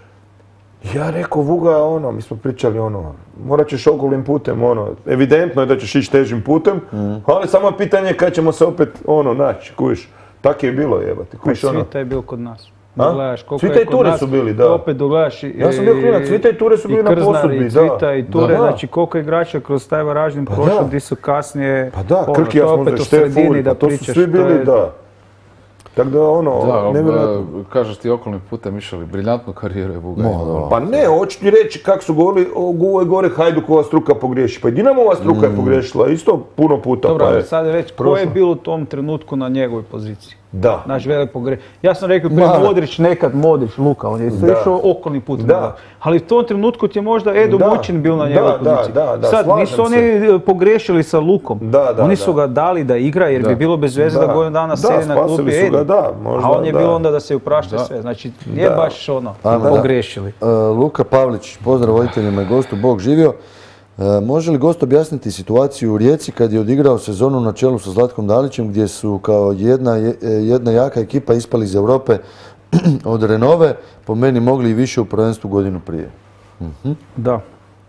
Ja rekao, Vuga, ono, mi smo pričali, ono, morat ćeš okolim putem, ono, evidentno je da ćeš ići težim putem, ali samo je pitanje kad ćemo se opet, ono, naći, kuviš. Tako je bilo, jebati, kuviš, ono. Cvita je bio kod nas. A? Dogledaš koliko Cvita je i kod Ture nas, su bili, da. Opet dogledaš i... Ja sam bio klinac, Cvita i Ture su bili na Krznar, posudbi, i da. Cvita i Ture, Da. znači koliko igrača kroz taj Varaždin Pa prošlo, da. gdje su kasnije... Pa da, ono, Krki, ja to smo opet za u Štefulj, sredini pa da to su pričaš, svi to bili, je- da. Tako da, ono, Da, nevjerojatno. b- kažeš ti okolnim putem išali, briljantnu karijeru je Vuga. Ma, imao. da. Pa ne, hoću ti reći kako su govorili, o, gore, gore Hajdukova struka pogriješi. Pa i Dinamova struka je pogriješila isto puno puta. Dobro, pa ali je sad je već, ko prošlo. je bio u tom trenutku na njegovoj poziciji? Da. Znaš, velik pogre... Ja sam rekao prije Ma. Modrić, nekad Modrić, Luka, on je isto Da. išao okolnim putem. Da. Ali u tom trenutku ti je možda Edo Da. Mućin bil na Da, njegovoj da, poziciji. da, da, Sad, slažem nisu se. oni pogrešili sa Lukom. Da, da, oni su da. ga dali da igra jer Da. bi bilo bez veze da, Da. godinu dana Da, sedi na spasili klupi su Edo. ga, da, možda, A on je da. bilo onda da se uprašta Da. sve. Znači, nije Da. baš ono, Ajmo, pogrešili. E, Luka Pavlić, pozdrav voditeljima i gostu, Bog živio. E, može li gost objasniti situaciju u Rijeci kad je odigrao sezonu na čelu sa Zlatkom Dalićem gdje su kao jedna, je- jedna jaka ekipa ispali iz Europe od Renove, po meni mogli i više u prvenstvu godinu prije. Da.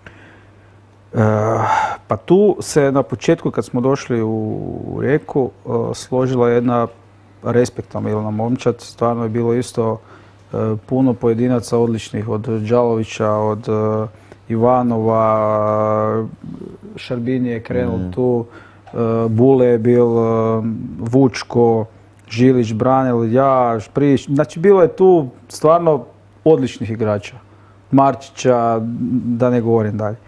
E, pa tu se na početku kad smo došli u Rijeku e, složila jedna respektabilna momčad. Stvarno je bilo isto e, puno pojedinaca odličnih od Đalovića, od e, Ivanova, Šarbini je krenul tu, e, Bule je bil, e, Vučko, Žilić, Branil, ja, Šprić. Znači bilo je tu stvarno odličnih igrača. Marčića, da ne govorim dalje.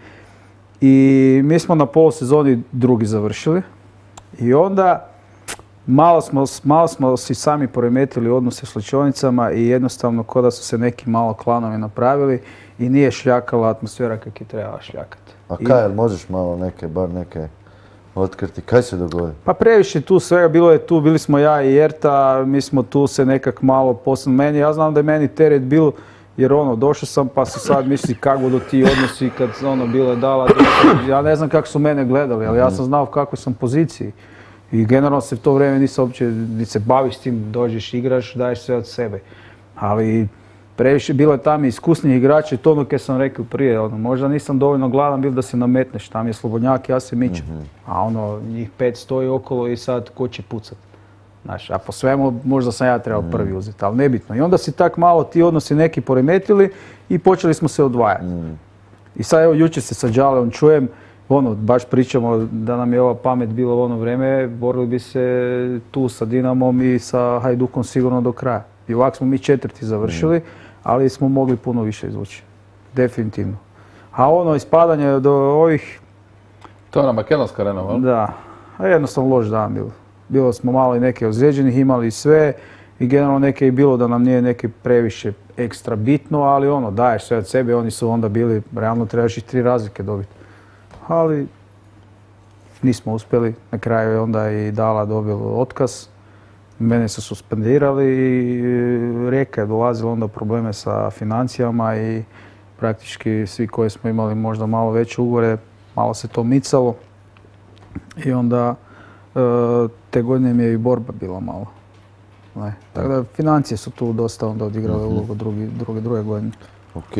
I mi smo na polusezoni drugi završili i onda malo smo, malo smo si sami poremetili odnose s slučajnicama i jednostavno ko da su se neki malo klanovi napravili i nije šljakala atmosfera kak je trebala šljakati. A I- kaj, jel možeš malo neke, bar neke otkriti? Kaj se dogodi? Pa previše tu svega, bilo je tu, bili smo ja i Jerta, mi smo tu se nekak malo poslali. Meni, ja znam da je meni teret bil, jer ono, došao sam pa se sad misli kako budu ti odnosi kad ono bile dala. Ja ne znam kako su mene gledali, ali ja sam znao u kakvoj sam poziciji. I generalno se v to vrijeme nisam uopće, ni se baviš s tim, dođeš, igraš, daješ sve od sebe. Ali previše bilo je tamo iskusnih igrača i to ono kaj sam rekao prije, ono, možda nisam dovoljno gladan bil da se nametneš, tam je slobodnjak, ja se mičem. A ono, njih pet stoji okolo i sad ko će pucat. Znaš, a po svemu možda sam ja trebao prvi uzeti, ali nebitno. I onda si tak malo ti odnosi neki poremetili i počeli smo se odvajati. I sad evo jučer se sa Đaleom čujem, ono, baš pričamo da nam je ova pamet bila u ono vrijeme, borili bi se tu sa Dinamom i sa Hajdukom sigurno do kraja. I ovak smo mi četvrti završili, ali smo mogli puno više izvući. Definitivno. A ono ispadanje do ovih... To je ona makedonska arena, val? Da, a jednostavno loš dan bilo. Bilo smo malo i neke ozlijeđenih, imali i sve i generalno neke je bilo da nam nije neke previše ekstra bitno, ali ono, daješ sve od sebe, oni su onda bili, realno trebaš ih tri razlike dobiti. Ali nismo uspjeli, na kraju je onda i Dala dobilo otkaz, mene su suspendirali i Rijeka je dolazila onda probleme sa financijama i praktički svi koji smo imali možda malo veće ugovore, malo se to micalo i onda te godine mi je i borba bila malo. Ne. Tako da financije su tu dosta onda odigrale ulogu drugi, druge, druge godine. Ok.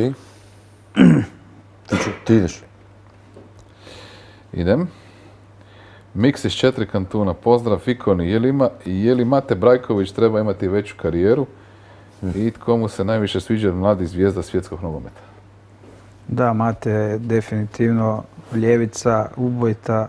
Ti ideš. Idem. Miks iz četiri kantuna, pozdrav Ikoni, je li, ima, je li Mate Brajković treba imati veću karijeru i tko mu se najviše sviđa od mladih zvijezda svjetskog nogometa? Da, Mate je definitivno ljevica, ubojita,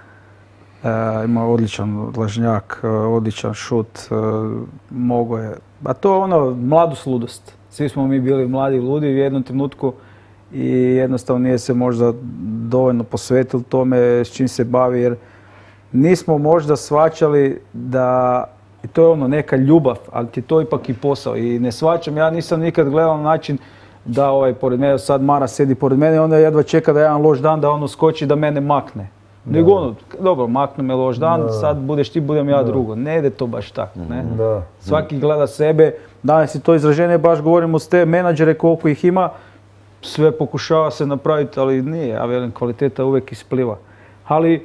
e, ima odličan lažnjak, odličan šut, e, mogo je, a to je ono mladost, ludost. Svi smo mi bili mladi ludi u jednom trenutku i jednostavno nije se možda dovoljno posvetili tome s čim se bavi, jer nismo možda shvaćali da, i to je ono neka ljubav, ali ti je to ipak i posao i ne shvaćam, ja nisam nikad gledao na način da ovaj pored mene, sad Mara sjedi pored mene, onda jedva čeka da jedan loš dan da ono skoči da mene makne. Nego ono, dobro, maknu me loš dan, da. Sad budeš ti, budem ja da. Drugo. Ne ide to baš tako, ne? Da. Svaki gleda sebe, danas je to izraženje, baš govorimo s te menadžere koliko ih ima, sve pokušava se napraviti, ali nije, ja velim, kvaliteta uvijek ispliva. Ali,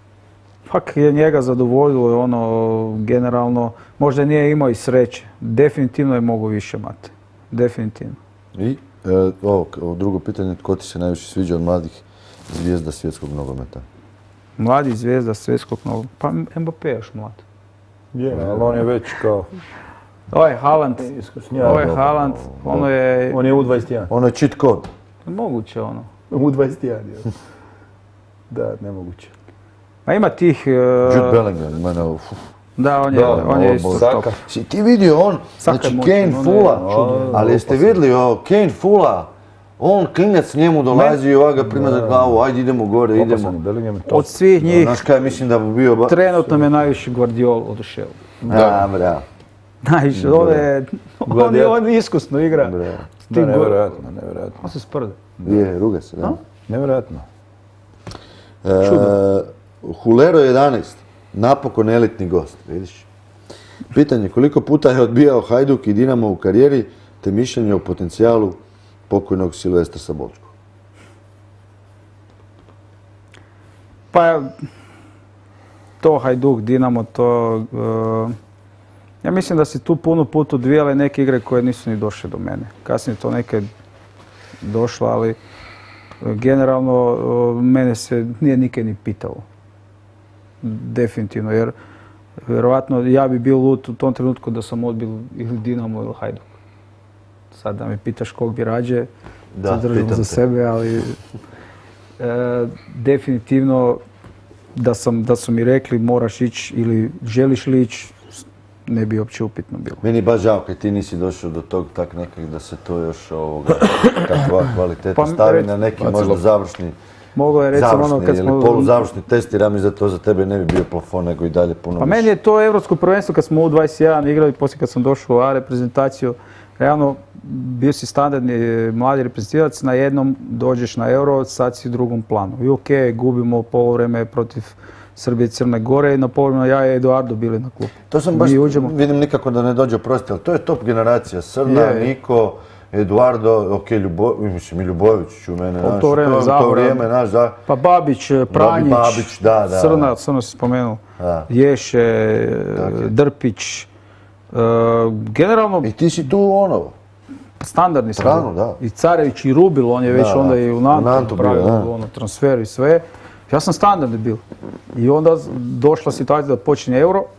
fak je njega zadovoljilo, ono, generalno, možda nije imao i sreće. Definitivno je mogo više, Mate. Definitivno. I e, ovo, ovo drugo pitanje, tko ti se najviše sviđa od mladih zvijezda svjetskog nogometa? Mladi zvijezda svjetskog nogometa? Pa Mbappé još mlad. Je, ali on je već kao... Ovo je Haaland, ovo je Haaland, ono je... On je U dvadeset jedan. Ono je cheat code. Moguće ono. U dvadeset jedan, je. Da, nemoguće. A ima tih... Uh... Jude Bellingham, mene ovo... Da, on je, da, on je isto top. Si ti vidio on, Saka znači Kane fula, ali jeste vidjeli ovo, Kane fula, on klinac njemu dolazi i ovak ga prima za glavu, ajde idemo gore, idemo. Od svih njih, znaš kaj, mislim da bi bio... Ba... trenutno me najviše Guardiol oduševio. Da, bra. Najviše, on je, on je, on iskusno igra. Da, nevjerojatno, nevjerojatno. On se sprde. Je, ruga se, da. Nevjerojatno. E, Hulero jedanaest, napokon elitni gost, vidiš. Pitanje, koliko puta je odbijao Hajduk i Dinamo u karijeri, te mišljenje o potencijalu pokojnog Silvestra Sabolčkog? Pa, to Hajduk, Dinamo, to... Uh, ja mislim da si tu puno puta odvijale neke igre koje nisu ni došle do mene. Kasnije to neke došlo, ali generalno uh, mene se nije nikad ni pitalo. Definitivno, jer vjerovatno ja bi bio lud u tom trenutku da sam odbil ili Dinamo ili Hajduk. Sad da me pitaš kog bi rađe, zadržam za sebe, ali e, definitivno da, sam, da su mi rekli moraš ići ili želiš li ići, ne bi uopće upitno bilo. Meni je baš žao kad ti nisi došao do tog tak nekak da se to još ovoga, takva kvaliteta pa, stavi na neki možda završni, Moglo je recimo završni ono kad ili smo... poluzavršni test, jer ja mislim da to za tebe ne bi bio plafon, nego i dalje puno Pa više. meni je to Europsko prvenstvo kad smo u dvadeset jedan igrali, poslije kad sam došao u A reprezentaciju, realno bio si standardni mladi reprezentativac, na jednom dođeš na Euro, sad si u drugom planu. I okej, gubimo poluvreme protiv Srbije i Crne Gore i na poluvremenu ja i Eduardo bili na klubu. To sam baš, vidim nikako da ne dođe oprosti, ali to je top generacija. Srna, je. Niko, Eduardo, ok, Ljubo, mislim i Ljubojević u mene, naš, to vrijeme, to, to vrijeme, naš, da. Pa Babić, Pranjić, Babić, da, da, Srna, da. Srna si spomenuo, da. Ješe, dakle. Drpić, uh, generalno... I ti si tu ono? Standardni sam. Pravno, da. I Carević i Rubil, on je već da, onda da. I u Nantu, Nantu pravio ono, transfer i sve. Ja sam standardni bil. I onda došla situacija da počinje Euro,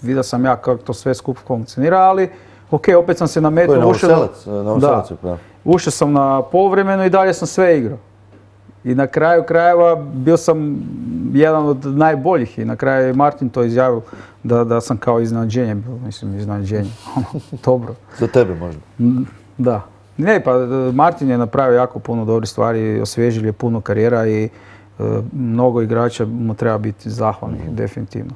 vidio sam ja kako to sve skupo funkcionira, ali ok, opet sam se To je nametnuo, ušao, Novoselac, Novoselac je pravi. ušao sam na poluvremenu i dalje sam sve igrao. I na kraju krajeva bio sam jedan od najboljih i na kraju je Martin to izjavio da, da sam kao iznenađenje bio, mislim iznenađenje, dobro. Za tebe možda. Mm, Da. Ne, pa Martin je napravio jako puno dobrih stvari, osvježili je puno karijera i e, mnogo igrača mu treba biti zahvalnih, definitivno.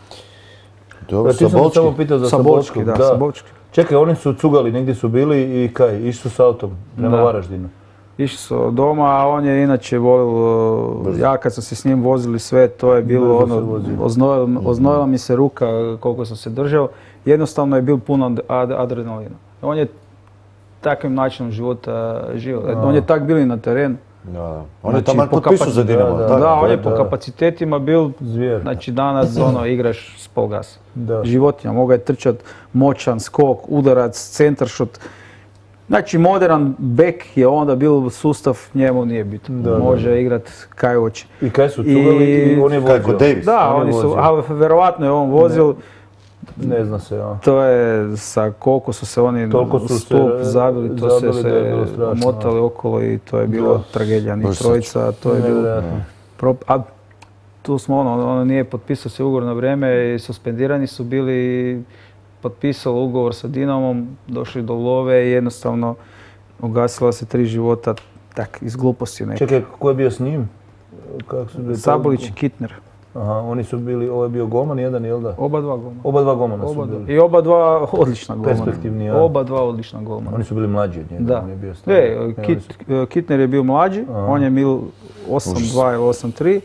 Dobro, Ja, ti sam Sabočki. samo pitao za Sabočki, Sabočkog. da, Sabočki. Čekaj, oni su cugali, negdje su bili i kaj, išli su s autom prema Da. Varaždinu. Išli su doma, a on je inače volio, ja kad sam se s njim vozili sve, to je bilo Brzo se ono, vozio. oznojila, oznojila mi se ruka koliko sam se držao, jednostavno je bil puno ad- adrenalina. On je takvim načinom života živio, on je tak bili na terenu. Da. On je Znači, tamo po potpisao za kapac- Dinamo. da, tako? Da, on je da, po da. kapacitetima bil, Zvijer. znači danas ono, igraš s pol gasa. Da. Životinja, mogao je trčat moćan skok, udarac, centaršut. Znači modern bek je onda bil sustav, njemu nije bitno. Da, da. Može igrat kaj hoće. I kaj su cugali i, I- on je Kako, vozio. Davis? Da, On je oni su, vozio. a verovatno je on vozio, Ne zna se, ja. to je sa koliko su se oni Toliko su se stup zabili, to zabili se da je se bilo strašno. omotali okolo i to je bilo Da. tragedija. Ni Baš trojica, to je bilo... Nevjerojatno. Pro- A tu smo ono, ono nije potpisao se ugovor na vrijeme i suspendirani su bili i potpisali ugovor sa Dinamom, došli do love i jednostavno ugasila se tri života tak iz gluposti neke. Čekaj, ko je bio s njim? Kako su bili? Sabolić i Kitner, Aha, oni su bili, ovo je bio golman jedan, jel da? oba dva golmana. Oba dva golmana su Oba dva. bili. I oba dva odlična golmana. Perspektivni, ja. Oba dva odlična golmana. Oni su bili mlađi od njega, Da. on je bio stari. E, E, Kit, oni su- Kitner je bio mlađi, Aha. on je bil osam dva ili osam tri,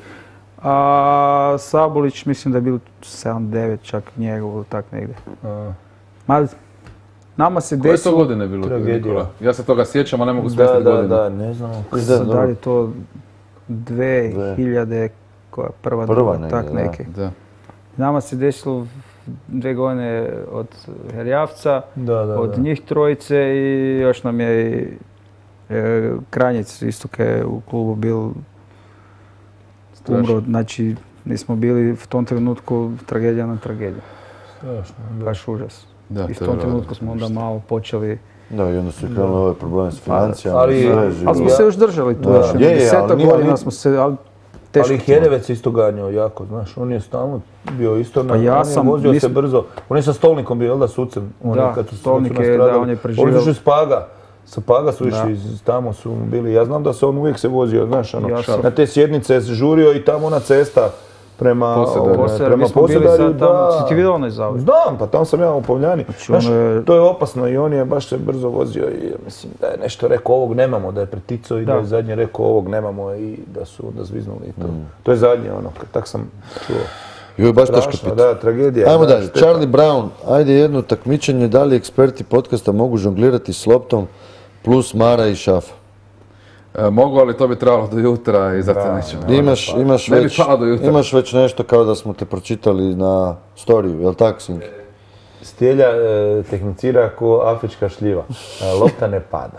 a Sabolić mislim da je bil sedam devet čak njegov, tak negdje. a, Ma, nama se Koje to desilo, godine bilo, Tragedija. Nikola? Ja se toga sjećam, a ne mogu Da, smjestiti da, godinu. da, ne znam. Da, da li je to dve Dve. hiljade, koja prva, Prva druga, negdje, tak da. neke. Da. Nama se desilo dve godine od Herjavca, Da, da, od da. njih trojice i još nam je i e, Kranjec isto kaj je u klubu bil Strašno. umro. Znači, nismo bili u tom trenutku tragedija na tragediju. Strašno, da. Baš užas. Da, I u to je tom vjerojatno trenutku smo onda malo počeli, Da, i onda su krenuli ove probleme s financijama. Ali- sve ali živo. ali smo Ja- se još držali tu, Da. još jedno Je, je, ali desetak nije- godina ali- smo se, ali teško. Ali Herevec isto ganjao jako, znaš, on je stalno bio isto na, Pa ja on je sam- vozio mi se smo- brzo. On je sa Stolnikom bio, jel da, sucem? On je Da, kad su- Stolnik kad su je, nastradali. da, on je preživio. Oni su išli s Paga. Sa Paga su Da. išli, iz- tamo su bili. Ja znam da se on uvijek se vozio, znaš, ono, Ja sam- na te sjednice se žurio i tamo ona cesta prema Posedarju. ovaj, Poslije, prema mi smo bili Posedarju, sad tamo, da. si ti vidio onaj zavod? Znam, pa tamo sam ja u Povljani. Znaš, ono je- to je opasno i on je baš se brzo vozio i mislim da je nešto rekao ovog nemamo, da je preticao i da, Da. je zadnje rekao ovog nemamo i da su onda zviznuli i to. To je zadnje ono, tak sam čuo. Joj, baš teško Strašno, pitanje. da, tragedija. Ajmo da, dalje, šteta. Charlie Brown, ajde jedno takmičenje, da li eksperti podcasta mogu žonglirati s loptom plus Mara i Šafa? E, mogu, ali to bi trebalo do jutra i zato Da, nećemo. da. Imaš, imaš, Ne bi već, palo do jutra. imaš već nešto kao da smo te pročitali na storiju, jel tako, Sinki? Stjelja e, tehnicira ko afrička šljiva. E, lopta ne pada.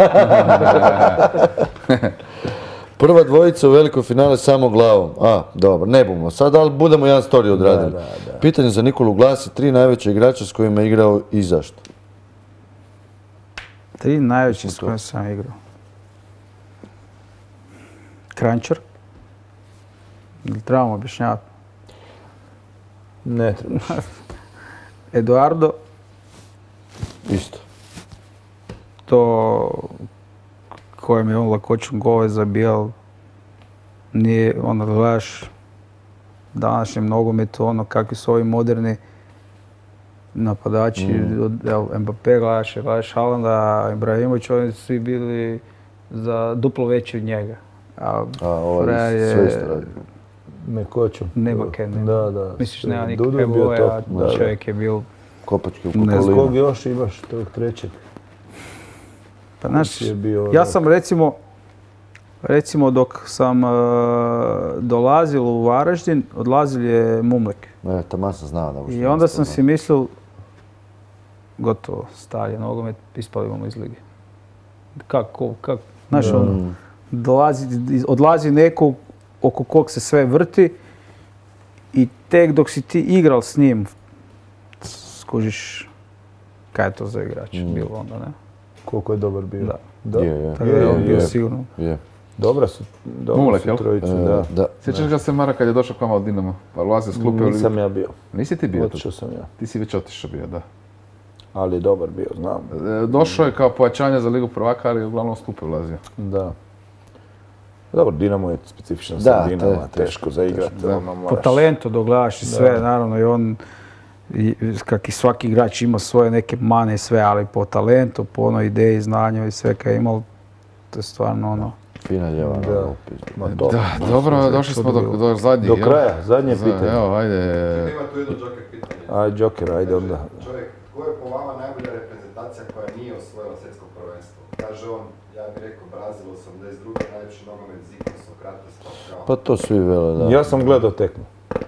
Prva dvojica u velikoj finale samo glavom. A, dobro, ne bumo sad, ali budemo jedan story odradili. Da, da, da. Pitanje za Nikolu glasi, tri najveće igrača s kojima je igrao i zašto? Tri najveće s kojima sam igrao. Krančar. Ili trebamo objašnjavati? Ne trebaš. Eduardo, Isto. to kojem je on lakoćom gole zabijal, nije, ono, gledaš današnjem nogometu, ono, kakvi su ovi moderni napadači, od- evo, Mbappé gledaš, gledaš Haalanda, Ibrahimović, oni su svi bili za duplo veći od njega. A, A, ovaj frajer sve je- isto radi. Mekoćom. Nema kaj, nema. Da, da. Misliš, nema Dudu nikakve je bio boje, top. a Da, da. čovjek je bil... Kopačke u Ne znam. kokolinu. Kog još imaš tog trećeg? Pa znaš, je bio ja ono- sam recimo, recimo dok sam e, dolazil u Varaždin, odlazil je Mumlek. E, taman sam znao da uopšte I onda nisam sam znao. si mislil, gotovo, star je nogomet, ispalimo iz lige. Kako, kako, znaš Da. ono, dolazi, odlazi neko oko kog se sve vrti i tek dok si ti igral s njim skužiš kaj je to za igrač bilo onda, ne? Koliko je dobar bio. Da. Da. Je, je. Tako da je on je, bio je. sigurno. Je. Dobra su, dobra Mulek, su jel? trojica, E, da. da. Sjećaš ga se, Mara, kad je došao k vama od Dinamo? Pa ulazio s klupe ili... Nisam ja bio, Nisi ti bio tu? otišao sam ja. Ti si već otišao bio, da. Ali je dobar bio, znam. E, Došao je kao pojačanje za Ligu prvaka, ali je uglavnom s klupe ulazio. Da. Dobro, Dinamo je specifična Da, sredina, to je ma, teško za igrat. Da. ono, Po moraš- talentu dogledaš i sve, naravno i on, i, kak i svaki igrač ima svoje neke mane i sve, ali po talentu, po onoj ideji, znanju i sve kaj je imao, to je stvarno ono. Fina ljeva. Da. ono, pizda. Ma, dobro. Da, dobro, došli smo do, do zadnjih, Do jel? kraja, zadnje Za- pitanje. Evo, ajde. Ima tu jedno Joker pitanje. Aj, Joker, ajde onda. Čovjek, tko je po vama najbolja reprezentacija koja nije osvojila svjetsko prvenstvo? Kaže on, ja bih rekao Brazil osamdeset druge, najljepši nogomet Zico, Sokrates, Falcao. Pa to svi vele, da. Ja sam gledao tekmu.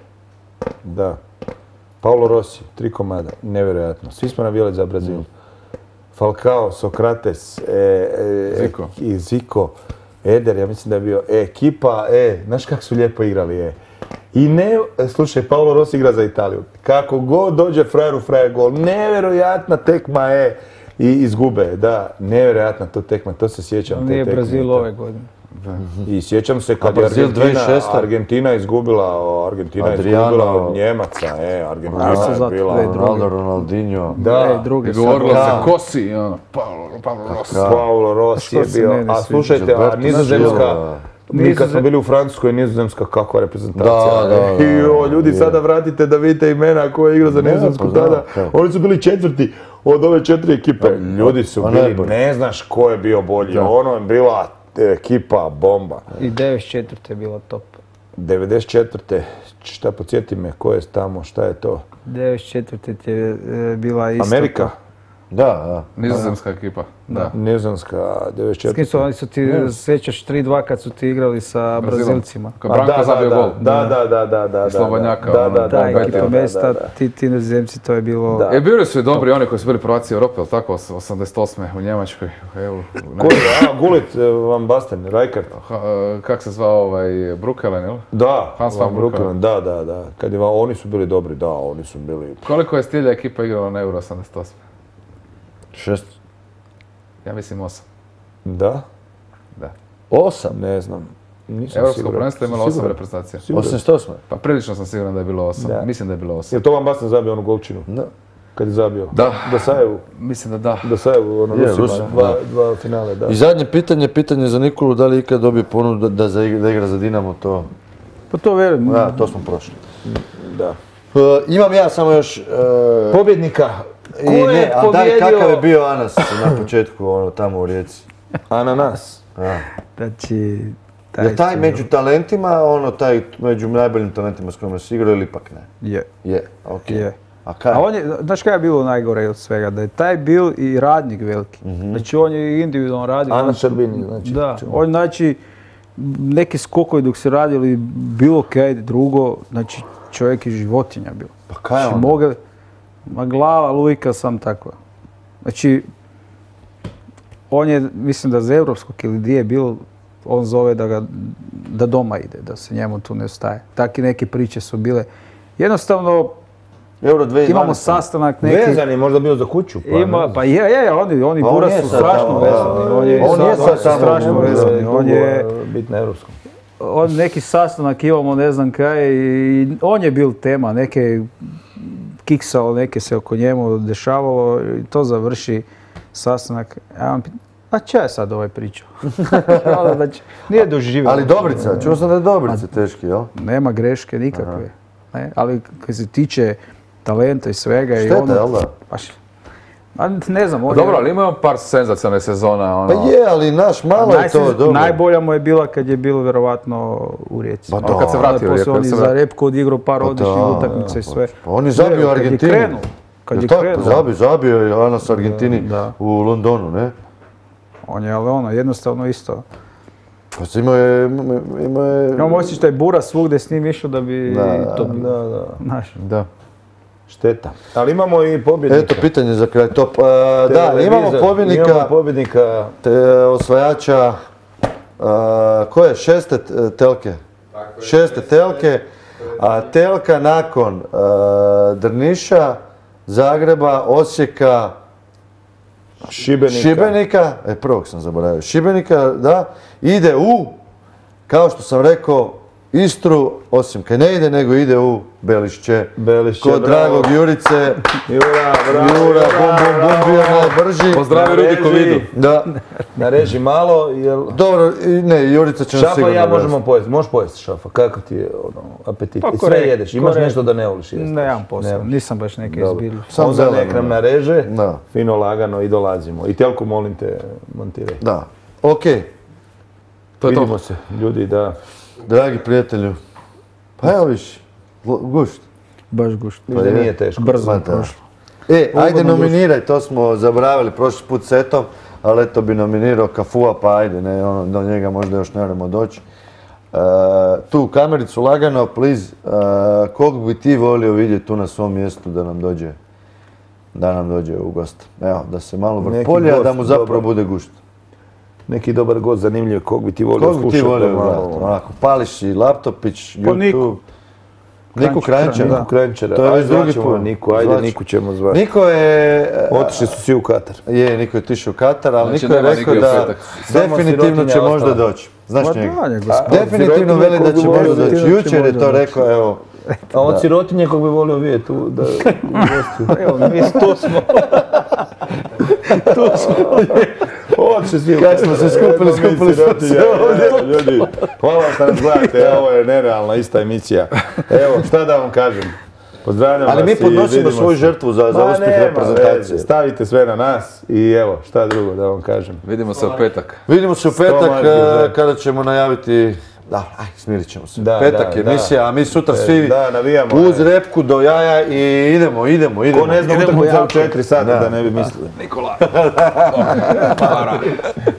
Da. Paulo Rossi, tri komada, nevjerojatno. Svi smo navijali za Brazil. Falcao, Sokrates, e, e, Zico. i Zico, Eder, ja mislim da je bio e, ekipa, e, znaš kako su lijepo igrali, e. I ne, slušaj, Paulo Rossi igra za Italiju. Kako god dođe frajer u frajer gol, nevjerojatna tekma, e. I izgube, da, nevjerojatna to tekma, to se sjećam. te Nije tekme. Brazil ove godine. I sjećam se kad A je Brazil Argentina, dvadeset šeste. Argentina izgubila, o, Argentina je Adriano. izgubila od Njemaca, e, Argentina A, je zato bila... da je drugi. Ronaldo, Ronaldinho. Da, E, drugi I sad. govorilo se Da. Kosi, i ono, Paolo, Paolo Rossi. Paulo Rossi je Što se bio, meni a sviđa? slušajte, a Gilberto Nizozemska, Silva. mi kad smo Nizozem- bili u Francuskoj, Nizozemska kakva reprezentacija. Da, da, da, I o, ljudi je. sada vratite da vidite imena ko je igrao za Da, Nizozemsku pa znam, tada. kako. Oni su bili četvrti od ove četiri ekipe. Ljudi su pa bili, najbolji. ne znaš ko je bio bolji. Ono je bila ekipa bomba. I devedeset četvrte je bila top. devedeset četvrte šta podsjeti me, ko je tamo, šta je to? devedeset četvrte ti je e, bila isto. Amerika? Da, da. Nizozemska ekipa, da. Nizozemska, devedeset S kim su, četvrte. oni su ti, sjećaš tri dva kad su ti igrali sa Brazilom. Brazilcima. Kad Branko zabio da, gol. Da, da, da, da, da. I Slobodnjaka, Da, ono, da, da, Ta da, ekipa da, mesta, da, da. ti, ti Nizozemci, to je bilo... Da. E, bili su i dobri oni koji su bili prvaci Europe, jel tako, os- osamdeset osme u Njemačkoj. Evo, Ko je? A, Gullit, eh, Van Basten, Rijkaard. Ha, e, kak se zvao ovaj, Brukelen, jel? Da, Hans Van van Broekelen, da, da, da. Kad je, oni su bili dobri, da, oni su bili... Koliko je stilja ekipa igrala na Euro osamdeset osme? Šest. Ja mislim osam. Da? Da. Osam. Ne znam. Nisam Europsko siguran. prvenstvo je imalo Siguran? osam reprezentacija. Siguran? osamdeset osme. Pa prilično sam siguran da je bilo osam. Da. Mislim da je bilo osam. Jel to Van Basten zabio onu golčinu? Da. Kad je zabio? Da. Da Sajevu. Mislim da da. Da Sajevu, ono, Je, Rusima, Rusima, dva, da. dva finale, da. I zadnje pitanje, pitanje za Nikolu, da li je ikad dobio ponudu da, da, za igra- da igra za Dinamo, to... Pa to verujem. Da, to smo prošli. Da. E, imam ja samo još... e, Pobjednika. i Ko je ne, a daj, pobjedio? kakav je bio Anas na početku, ono, tamo u Rijeci? Ananas. Ja. Znači, Je taj među talentima, ono, taj među najboljim talentima s kojima si igrao ili ipak ne? Je. Je, okej. Je. A kaj? A on je, znaš kaj je bilo najgore od svega? Da je taj bil i radnik veliki. Znači on je individualno radio. Ana on- Šarbini, znači. Da, on znači neki skokovi dok se radili bilo kaj drugo, znači čovjek je životinja bio. Pa kaj Znači, onda? moge, ma glava, lujka sam takva. Znači, on je, mislim da za europskog ili gdje je bil, on zove da ga, da doma ide, da se njemu tu ne ostaje. Takve neke priče su bile. Jednostavno, Euro dvije tisuće imamo dvanaeste. sastanak neki. Vezan je možda bio za kuću. Pa, Ima, ne pa je, je, oni, oni Pa on Buras je su sad strašno tamo, vezani. da. On je, On je sad tamo, strašno ne može vezani. On je, biti na europskom. on neki sastanak imamo, ne znam kaj, i on je bil tema, neke kiksalo, neke se oko njemu dešavalo i to završi sastanak. Ja vam pitam, a če je sad ovaj pričao? Ono, znači, nije doživio. Ali Dobrica, čuo sam da je Dobrica teški, jel? Nema greške nikakve. Ne? Ali kad se tiče talenta i svega i Šteta, ono... jel da? Baš, a ne znam, on Pa dobro, je... ali imamo par senzacionalnih sezona, ono. Pa je, ali naš, malo je to Najsez- dobro. Najbolja mu je bila kad je bilo vjerovatno u Rijeci. Pa Ono da. kad se vratio, Poslije kad on i se za vratio. repku odigrao par Pa odličnih da, utakmica i sve. Pa on je zabio Ne, Argentini. Kad je krenuo, kad Jel je tako? krenuo, Zabio, zabio je Anas Argentini Da. u Londonu, ne? on je, ali ono, jednostavno isto. Pa imao je, imao je... Imam osjećaj da je Bura svugdje s njim išao da bi Da, to bio. Da, da. Znaš, Da. Šteta. Ali imamo i pobjednika. Eto, pitanje za kraj. Top. E, da, imamo Televizor. pobjednika, Imamo pobjednika. te, osvajača, e, ko je, šeste t- telke? Tako je. Šeste telke, a telka nakon e, Drniša Zagreba, Osijeka, Šibenika. Šibenika, e prvog sam zaboravio, Šibenika, da, ide u, kao što sam rekao, Istru, osim kad ne ide, nego ide u Belišće. Belišće, Kod bravo. dragog Jurice, Jura, bravo. Jura, bum, bum, bum, bio najbrži. Pozdravi Rudi ko vidu. Da, Nareži malo, jel... dobro, i ne, Jurica će nam Šafa sigurno i ja možemo vesti. pojesti. Možeš pojesti, Šafa? Kakav ti je ono, apetit? Pa I sve korekt, jedeš, imaš korekt. nešto da ne voliš jesti? Nemam posao, Nemaš. nisam baš neke Dobro. izbilju. Samo Onda zeleno, nek nam da. nareže, Da. fino lagano i dolazimo. I Telko, molim te, montiraj. Da, okej, To je Vidimo to. se, ljudi, da. dragi prijatelju, pa evo viš, l- gušt. Baš gušt. Viš da je. nije teško. Brzo Ma je da. prošlo. E, ajde Ugodno nominiraj, to smo zaboravili prošli put setom, ali eto bi nominirao Kafua, pa ajde, ne, ono, do njega možda još ne moramo doći. E, tu kamericu lagano, please, e, kog bi ti volio vidjeti tu na svom mjestu da nam dođe, da nam dođe u gost. Evo, da se malo Neki vrpolje, a da gost, mu zapravo dobro. bude gušt. Neki dobar gost, zanimljiv, kog bi ti volio Kog bi ti slušati, volio malo- gledati? Onako, pališ i laptopić, Pa YouTube. Niku. Niku Kranjčara. Niku Kranjčara. To je već Ajde, drugi zvaćemo put. Niku, ajde, Zvaćemo. Niku ćemo zvati. Niko je... e, Otišli su svi u Katar. Je, Niko je otišao u Katar, ali Znači, Niko je nema rekao Nike u da petak. Samo definitivno će sirotinja možda ostala. doći. Znaš Ma njega? da, je gospodin. Definitivno sirotinja veli da kogu će bi volio možda doći. vidjeti, Jučer je možda to doći. rekao, evo. A od sirotinje kog bi volio vidjeti tu, da gostuju. Evo, mi tu smo. Otišli svi u Kad smo se skupili, Evo mi skupili smo se sirotinje. ovdje. Evo, Ljudi, hvala što nas gledate, ovo je nerealna ista emisija. Evo, šta da vam kažem. Pozdravljam Ali vas mi i podnosimo vidimo svoju se. žrtvu za, za Ma uspjeh nema reprezentacije. veze, stavite sve na nas i evo, šta drugo da vam kažem. Vidimo se u petak. Vidimo se u petak marki e, za- kada ćemo najaviti... Da, aj, smirit ćemo se. Da, Petak da, je da. emisija, a mi sutra E, svi da, navijamo, uz e. repku do jaja i idemo, idemo, idemo. Ko ne zna Idemo utakmica u jako. četiri sata Da. da ne bi mislili. Nikola.